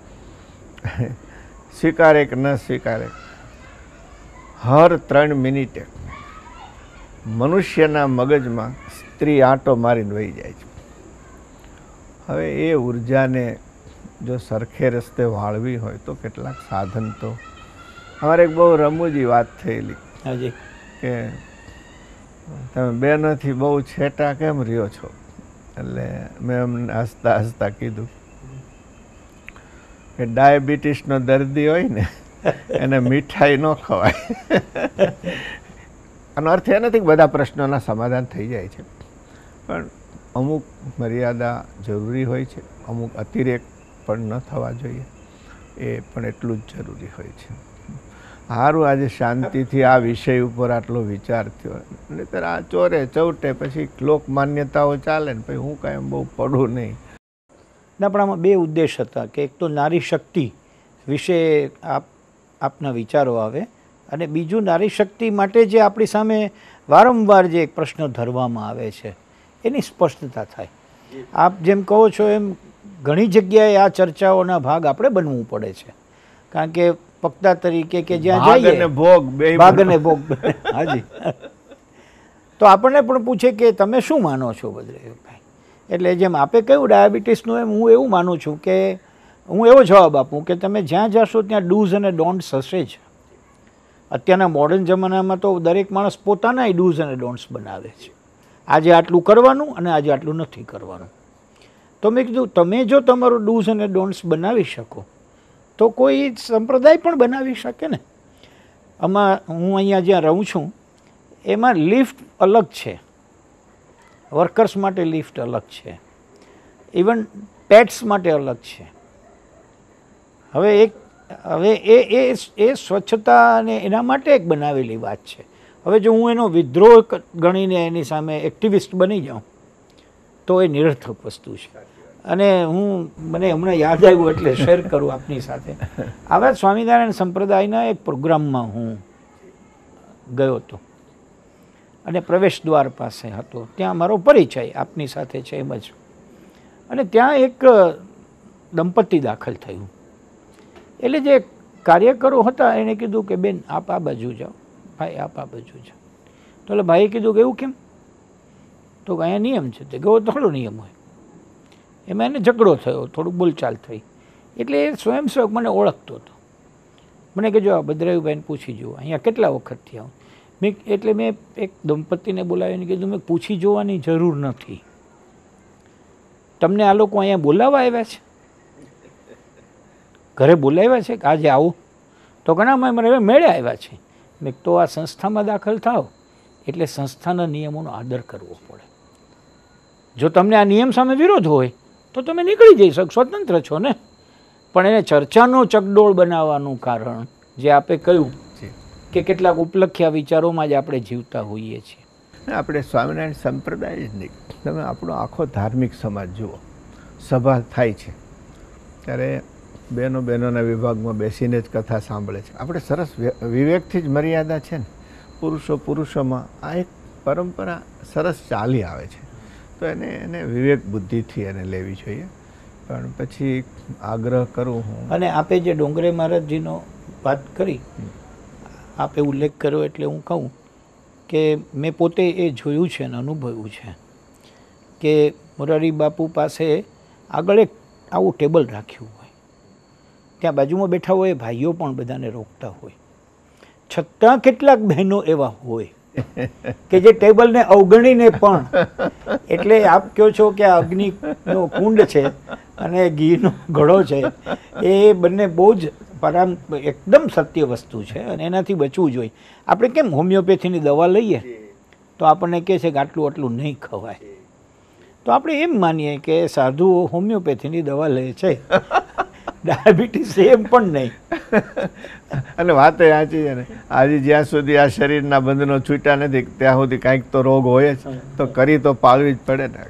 સ્વીકારે કે ન સ્વીકારે, હર ત્રણ મિનિટે મનુષ્યના મગજમાં સ્ત્રી આંટો મારીને વહી જાય છે. હવે એ ઉર્જાને જો સરખે રસ્તે વાળવી હોય તો કેટલાક સાધન તો. અમારે એક બહુ રમૂજી વાત થયેલી હાજી કે તમે બહેનોથી બહુ છેટા કેમ રહ્યો છો? એટલે મેં એમને હસતા હસતા કીધું કે ડાયાબિટીસનો દર્દી હોય ને એને મીઠાઈ ન ખવાય. આનો અર્થ એ નથી કે બધા પ્રશ્નોના સમાધાન થઈ જાય છે, પણ અમુક મર્યાદા જરૂરી હોય છે, અમુક અતિરેક પણ ન થવા જોઈએ, એ પણ એટલું જ જરૂરી હોય છે. સારું, આજે શાંતિથી આ વિષય ઉપર આટલો વિચાર થયો. નહીંતર આ ચોરે ચૌટે પછી લોક માન્યતાઓ ચાલે ને પછી હું કાંઈ એમ બહુ પડું નહીં. ના, પણ આમાં બે ઉદ્દેશ હતા કે એક તો નારી શક્તિ વિશે આપ આપના વિચારો આવે, અને બીજું નારી શક્તિ માટે જે આપણી સામે વારંવાર જે એક પ્રશ્ન ધરવામાં આવે છે એની સ્પષ્ટતા થાય. આપ જેમ કહો છો એમ ઘણી જગ્યાએ આ ચર્ચાઓના ભાગ આપણે બનવું પડે છે, કારણ કે વક્તા તરીકે કે જ્યાં જઈએ ભોગ ભાગ અને ભોગ. હાજી. તો આપણને પણ પૂછે કે તમે શું માનો છો ભદ્રેશભાઈ? એટલે જેમ આપે કહ્યું ડાયાબિટીસનું, એમ હું એવું માનું છું કે હું એવો જવાબ આપું કે તમે જ્યાં જશો ત્યાં ડૂઝ અને ડોન્ટ્સ હશે જ. અત્યારના મોડર્ન જમાનામાં તો દરેક માણસ પોતાના ડૂઝ અને ડોન્ટ્સ બનાવે છે. આજે આટલું કરવાનું અને આજે આટલું નથી કરવાનું. તો મેં કીધું તમે જો તમારું ડૂઝ અને ડોન્ટ્સ બનાવી શકો તો કોઈ સંપ્રદાય પણ બનાવી શકે ને. આમાં હું અહીંયા જ્યાં રહું છું એમાં લિફ્ટ અલગ છે, વર્કર્સ માટે લિફ્ટ અલગ છે, ઇવન પેટ્સ માટે અલગ છે. હવે એક હવે એ એ એ સ્વચ્છતા અને એના માટે એક બનાવેલી વાત છે. હવે જો હું એનો વિદ્રોહ ગણીને એની સામે એક્ટિવિસ્ટ બની જાઉં તો એ નિરર્થક વસ્તુ છે. અને હું મને હમણાં યાદ આવ્યું એટલે શેર કરું આપની સાથે. આવા સ્વામિનારાયણ સંપ્રદાયના એક પ્રોગ્રામમાં હું ગયો હતો અને પ્રવેશ દ્વાર પાસે હતો. ત્યાં મારો પરિચય આપની સાથે છે એમ જ. અને ત્યાં એક દંપતી દાખલ થયું. એટલે જે કાર્યકરો હતા એણે કીધું કે બેન આપ આ બાજુ જાઓ, ભાઈ આપ આ બાજુ જાઓ. તો એટલે ભાઈએ કીધું કે એવું કેમ? તો અહીંયા નિયમ છે. તે ગયો થોડો નિયમ હોય. એમાં એને ઝઘડો થયો, થોડુંક બોલચાલ થઈ. એટલે એ સ્વયંસેવક મને ઓળખતો હતો. મને કે જો આ ભદ્રાયુભાઈને પૂછી જુઓ, અહીંયા કેટલા વખતથી આવું. મેં એટલે મેં એક દંપતીને બોલાવીને કીધું મેં પૂછી જોવાની જરૂર નથી, તમને આ લોકો અહીંયા બોલાવવા આવ્યા છે, ઘરે બોલાવ્યા છે કે આજે આવો? તો ઘણા મારે મેળે આવ્યા છે. મેં તો આ સંસ્થામાં દાખલ થાવ એટલે સંસ્થાના નિયમોનો આદર કરવો પડે. જો તમને આ નિયમ સામે વિરોધ હોય તો તમે નીકળી જઈ શકો, સ્વતંત્ર છો ને. પણ એને ચર્ચાનો ચકડોળ બનાવવાનું કારણ જે આપે કહ્યું કે કેટલાક ઉપલખ્યા વિચારોમાં જ આપણે જીવતા હોઈએ છીએ. આપણે સ્વામિનારાયણ સંપ્રદાય જ નહીં, તમે આપણો આખો ધાર્મિક સમાજ જુઓ. સભા થાય છે ત્યારે બહેનો બહેનોના વિભાગમાં બેસીને જ કથા સાંભળે છે. આપણે સરસ વિવેકથી જ મર્યાદા છે ને, પુરુષો પુરુષોમાં આ એક પરંપરા સરસ ચાલી આવે છે. તો એને એને વિવેક બુદ્ધિથી એને લેવી જોઈએ. પણ પછી આગ્રહ કરું હું. અને આપે જે ડોંગરે મહારાજજીનો વાત કરી, આપે ઉલ્લેખ કર્યો એટલે હું કહું કે મેં પોતે એ જોયું છે અને અનુભવ્યું છે કે મોરારી બાપુ પાસે આગળ એક આવું ટેબલ રાખ્યું હોય, ત્યાં બાજુમાં બેઠા હોય ભાઈઓ પણ બધાને રોકતા હોય, છતાં કેટલાક બહેનો એવા હોય કે જે ટેબલને અવગણીને પણ, એટલે આપ કહો છો કે આ અગ્નિનો કુંડ છે અને ઘીનો ઘડો છે, એ બંને બહુ જ પરામ એકદમ સત્ય વસ્તુ છે અને એનાથી બચવું જોઈએ. આપણે કેમ હોમિયોપેથીની દવા લઈએ તો આપણને કહે છે કે આટલું આટલું નહીં ખવાય, તો આપણે એમ માનીએ કે સાધુઓ હોમિયોપેથીની દવા લે છે, ડાયાબિટીસ એમ પણ નહીં. અને વાત એ સાચી છે ને, આજે જ્યાં સુધી આ શરીરના બંધનો છૂટ્યા નથી ત્યાં સુધી કાંઈક તો રોગ હોય જ, તો કરી તો પાળવી જ પડે ને.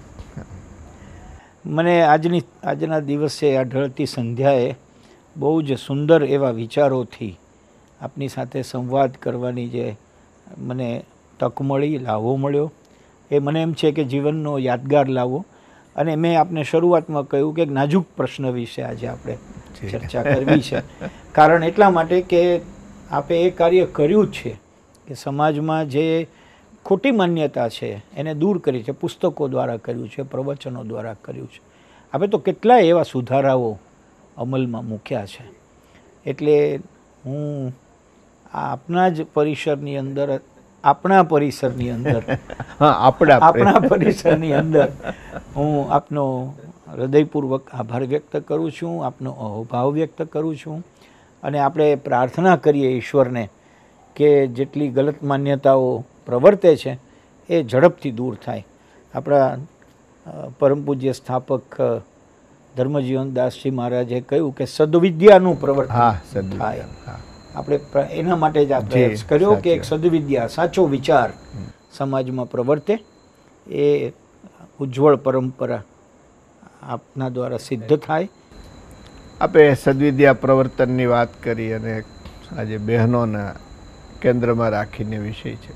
મને આજની આજના દિવસે આ ઢળતી સંધ્યાએ બહુ જ સુંદર એવા વિચારોથી આપની સાથે સંવાદ કરવાની જે મને તક મળી, લાવો મળ્યો, એ મને એમ છે કે જીવનનો યાદગાર લાવો. અને મેં આપને શરૂઆતમાં કહ્યું કે એક નાજુક પ્રશ્ન વિશે આજે આપણે ચર્ચા કરવી છે. કારણ એટલા માટે કે આપે એ કાર્ય કર્યું જ છે કે સમાજમાં જે ખોટી માન્યતા છે એને દૂર કરી છે, પુસ્તકો દ્વારા કર્યું છે, પ્રવચનો દ્વારા કર્યું છે. આપણે તો કેટલાય એવા સુધારાઓ અમલમાં મૂક્યા છે. એટલે હું આપના જ પરિસરની અંદર, આપણા પરિસરની અંદર આપણા આપણા પરિસરની અંદર હું આપનો હૃદયપૂર્વક આભાર વ્યક્ત કરું છું, આપનો અહોભાવ વ્યક્ત કરું છું. અને આપણે પ્રાર્થના કરીએ ઈશ્વરને કે જેટલી ગલત માન્યતાઓ પ્રવર્તે છે એ ઝડપથી દૂર થાય. આપણા પરમ પૂજ્ય સ્થાપક ધર્મજીવનદાસજી મહારાજે કહ્યું કે સદવિદ્યાનું પ્રવર્તન થાય. આપણે એના માટે જ આ પ્રયાસ કર્યો કે એક સદવિદ્યા, સાચો વિચાર સમાજમાં પ્રવર્તે, એ ઉજ્જવળ પરંપરા આપના દ્વારા સિદ્ધ થાય. આપણે સદવિદ્યા પ્રવર્તનની વાત કરી અને આજે બહેનોના કેન્દ્રમાં રાખીને વિષય છે.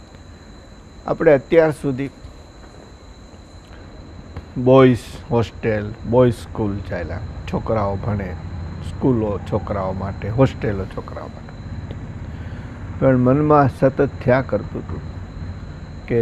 આપણે અત્યાર સુધી બોયઝ હોસ્ટેલ, બોયઝ સ્કૂલ ચાલ્યા, છોકરાઓ ભણે, સ્કૂલો છોકરાઓ માટે, હોસ્ટેલો છોકરાઓ માટે. પણ મનમાં સતત થયા કરતું હતું કે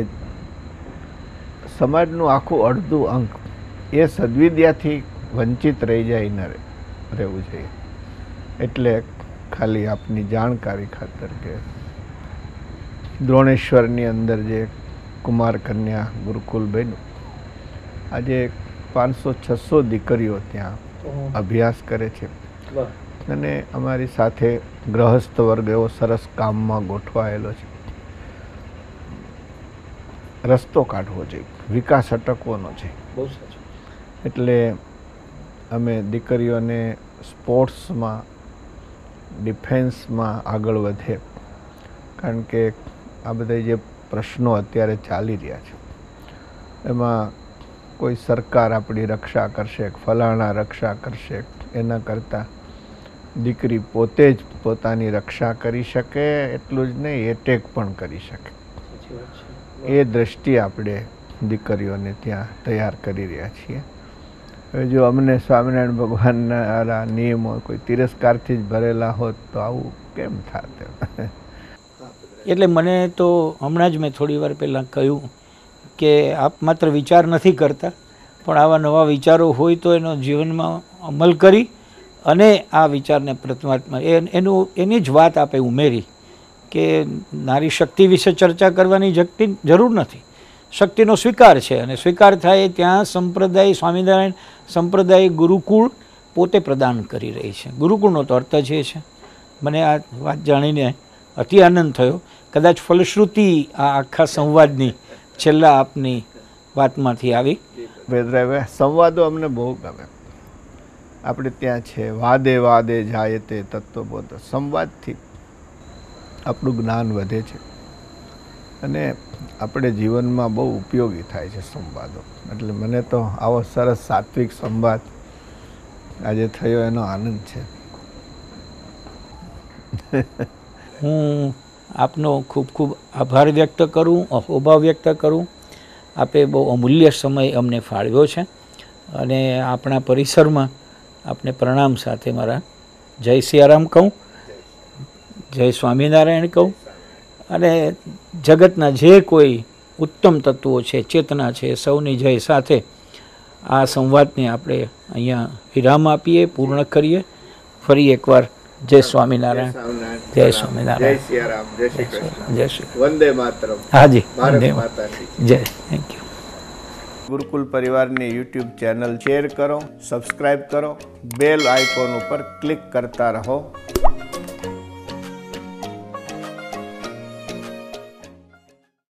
સમાજનું આખું અડધું અંક એ સદવિદ્યાથી વંચિત રહી જાય ન રહેવું જોઈએ. એટલે ખાલી આપની જાણકારી ખાતર કે દ્રોણેશ્વરની અંદર જે કુમાર કન્યા ગુરુકુલ બન્યું, આજે પાંચસો છસો દીકરીઓ ત્યાં અભ્યાસ કરે છે અને અમારી સાથે ગ્રહસ્થ વર્ગ એવો સરસ કામમાં ગોઠવાયેલો છે. રસ્તો કાઢવો જોઈએ, વિકાસ અટકવાનો છે. એટલે અમે દીકરીઓને સ્પોર્ટ્સમાં, ડિફેન્સમાં આગળ વધે, કારણ કે આ બધા જે પ્રશ્નો અત્યારે ચાલી રહ્યા છે એમાં કોઈ સરકાર આપણી રક્ષા કરશે, ફલાણા રક્ષા કરશે, એના કરતાં દીકરી પોતે જ પોતાની રક્ષા કરી શકે, એટલું જ નહીં એટેક પણ કરી શકે. એ દ્રષ્ટિએ આપણે દીકરીઓને ત્યાં તૈયાર કરી રહ્યા છીએ. હવે જો અમને સ્વામિનારાયણ ભગવાનના નિયમો કોઈ તિરસ્કારથી જ ભરેલા હોત તો આવું કેમ થાત? એટલે મને તો હમણાં જ મેં થોડી વાર પહેલાં કહ્યું કે આપ માત્ર વિચાર નથી કરતા, પણ આવા નવા વિચારો હોય તો એનો જીવનમાં અમલ કરી અને આ વિચારને પ્રમાત્મા એનું એની જ વાત આપે ઉમેરી કે નારી શક્તિ વિશે ચર્ચા કરવાની શક્તિ જરૂર નથી. શક્તિનો સ્વીકાર છે અને સ્વીકાર થાય ત્યાં સંપ્રદાય, સ્વામિનારાયણ સંપ્રદાય ગુરુકુળ પોતે પ્રદાન કરી રહી છે. ગુરુકુળનો તો અર્થ જ એ છે. મને આ વાત જાણીને અતિ આનંદ થયો. કદાચ ફલશ્રુતિ આ આખા સંવાદની છેલ્લા આપની વાતમાંથી આવી. ભેદરાય સંવાદો અમને બહુ ગમે. આપણે ત્યાં છે વાદે વાદે જાય તે તત્વબોધ. સંવાદથી આપણું જ્ઞાન વધે છે અને આપણે જીવનમાં બહુ ઉપયોગી થાય છે સંવાદો. એટલે મને તો આવો સરસ સાત્વિક સંવાદ આજે થયો એનો આનંદ છે. હું આપનો ખૂબ ખૂબ આભાર વ્યક્ત કરું, અહોભાવ વ્યક્ત કરું. આપે બહુ અમૂલ્ય સમય અમને ફાળવ્યો છે અને આપણા પરિસરમાં આપને પ્રણામ સાથે મારા જય સિયારામ કહું, જય સ્વામિનારાયણ કહું અને જગતના જે કોઈ ઉત્તમ તત્વો છે, ચેતના છે, સૌની જય સાથે આ સંવાદને આપણે અહીંયા વિરામ આપીએ, પૂર્ણ કરીએ. ફરી એકવાર જય સ્વામિનારાયણ, જય સ્વામિનારાયણ, જય સિયારામ, જય શ્રી કૃષ્ણ, જય શ્રી વંદે માતરમ. હાજી, ભારત વંદે માતાની જય. Thank you. ગુરુકુલ પરિવારની યુટ્યુબ ચેનલ શેર કરો, સબસ્ક્રાઈબ કરો, બેલ આઇકોન ઉપર ક્લિક કરતા રહો.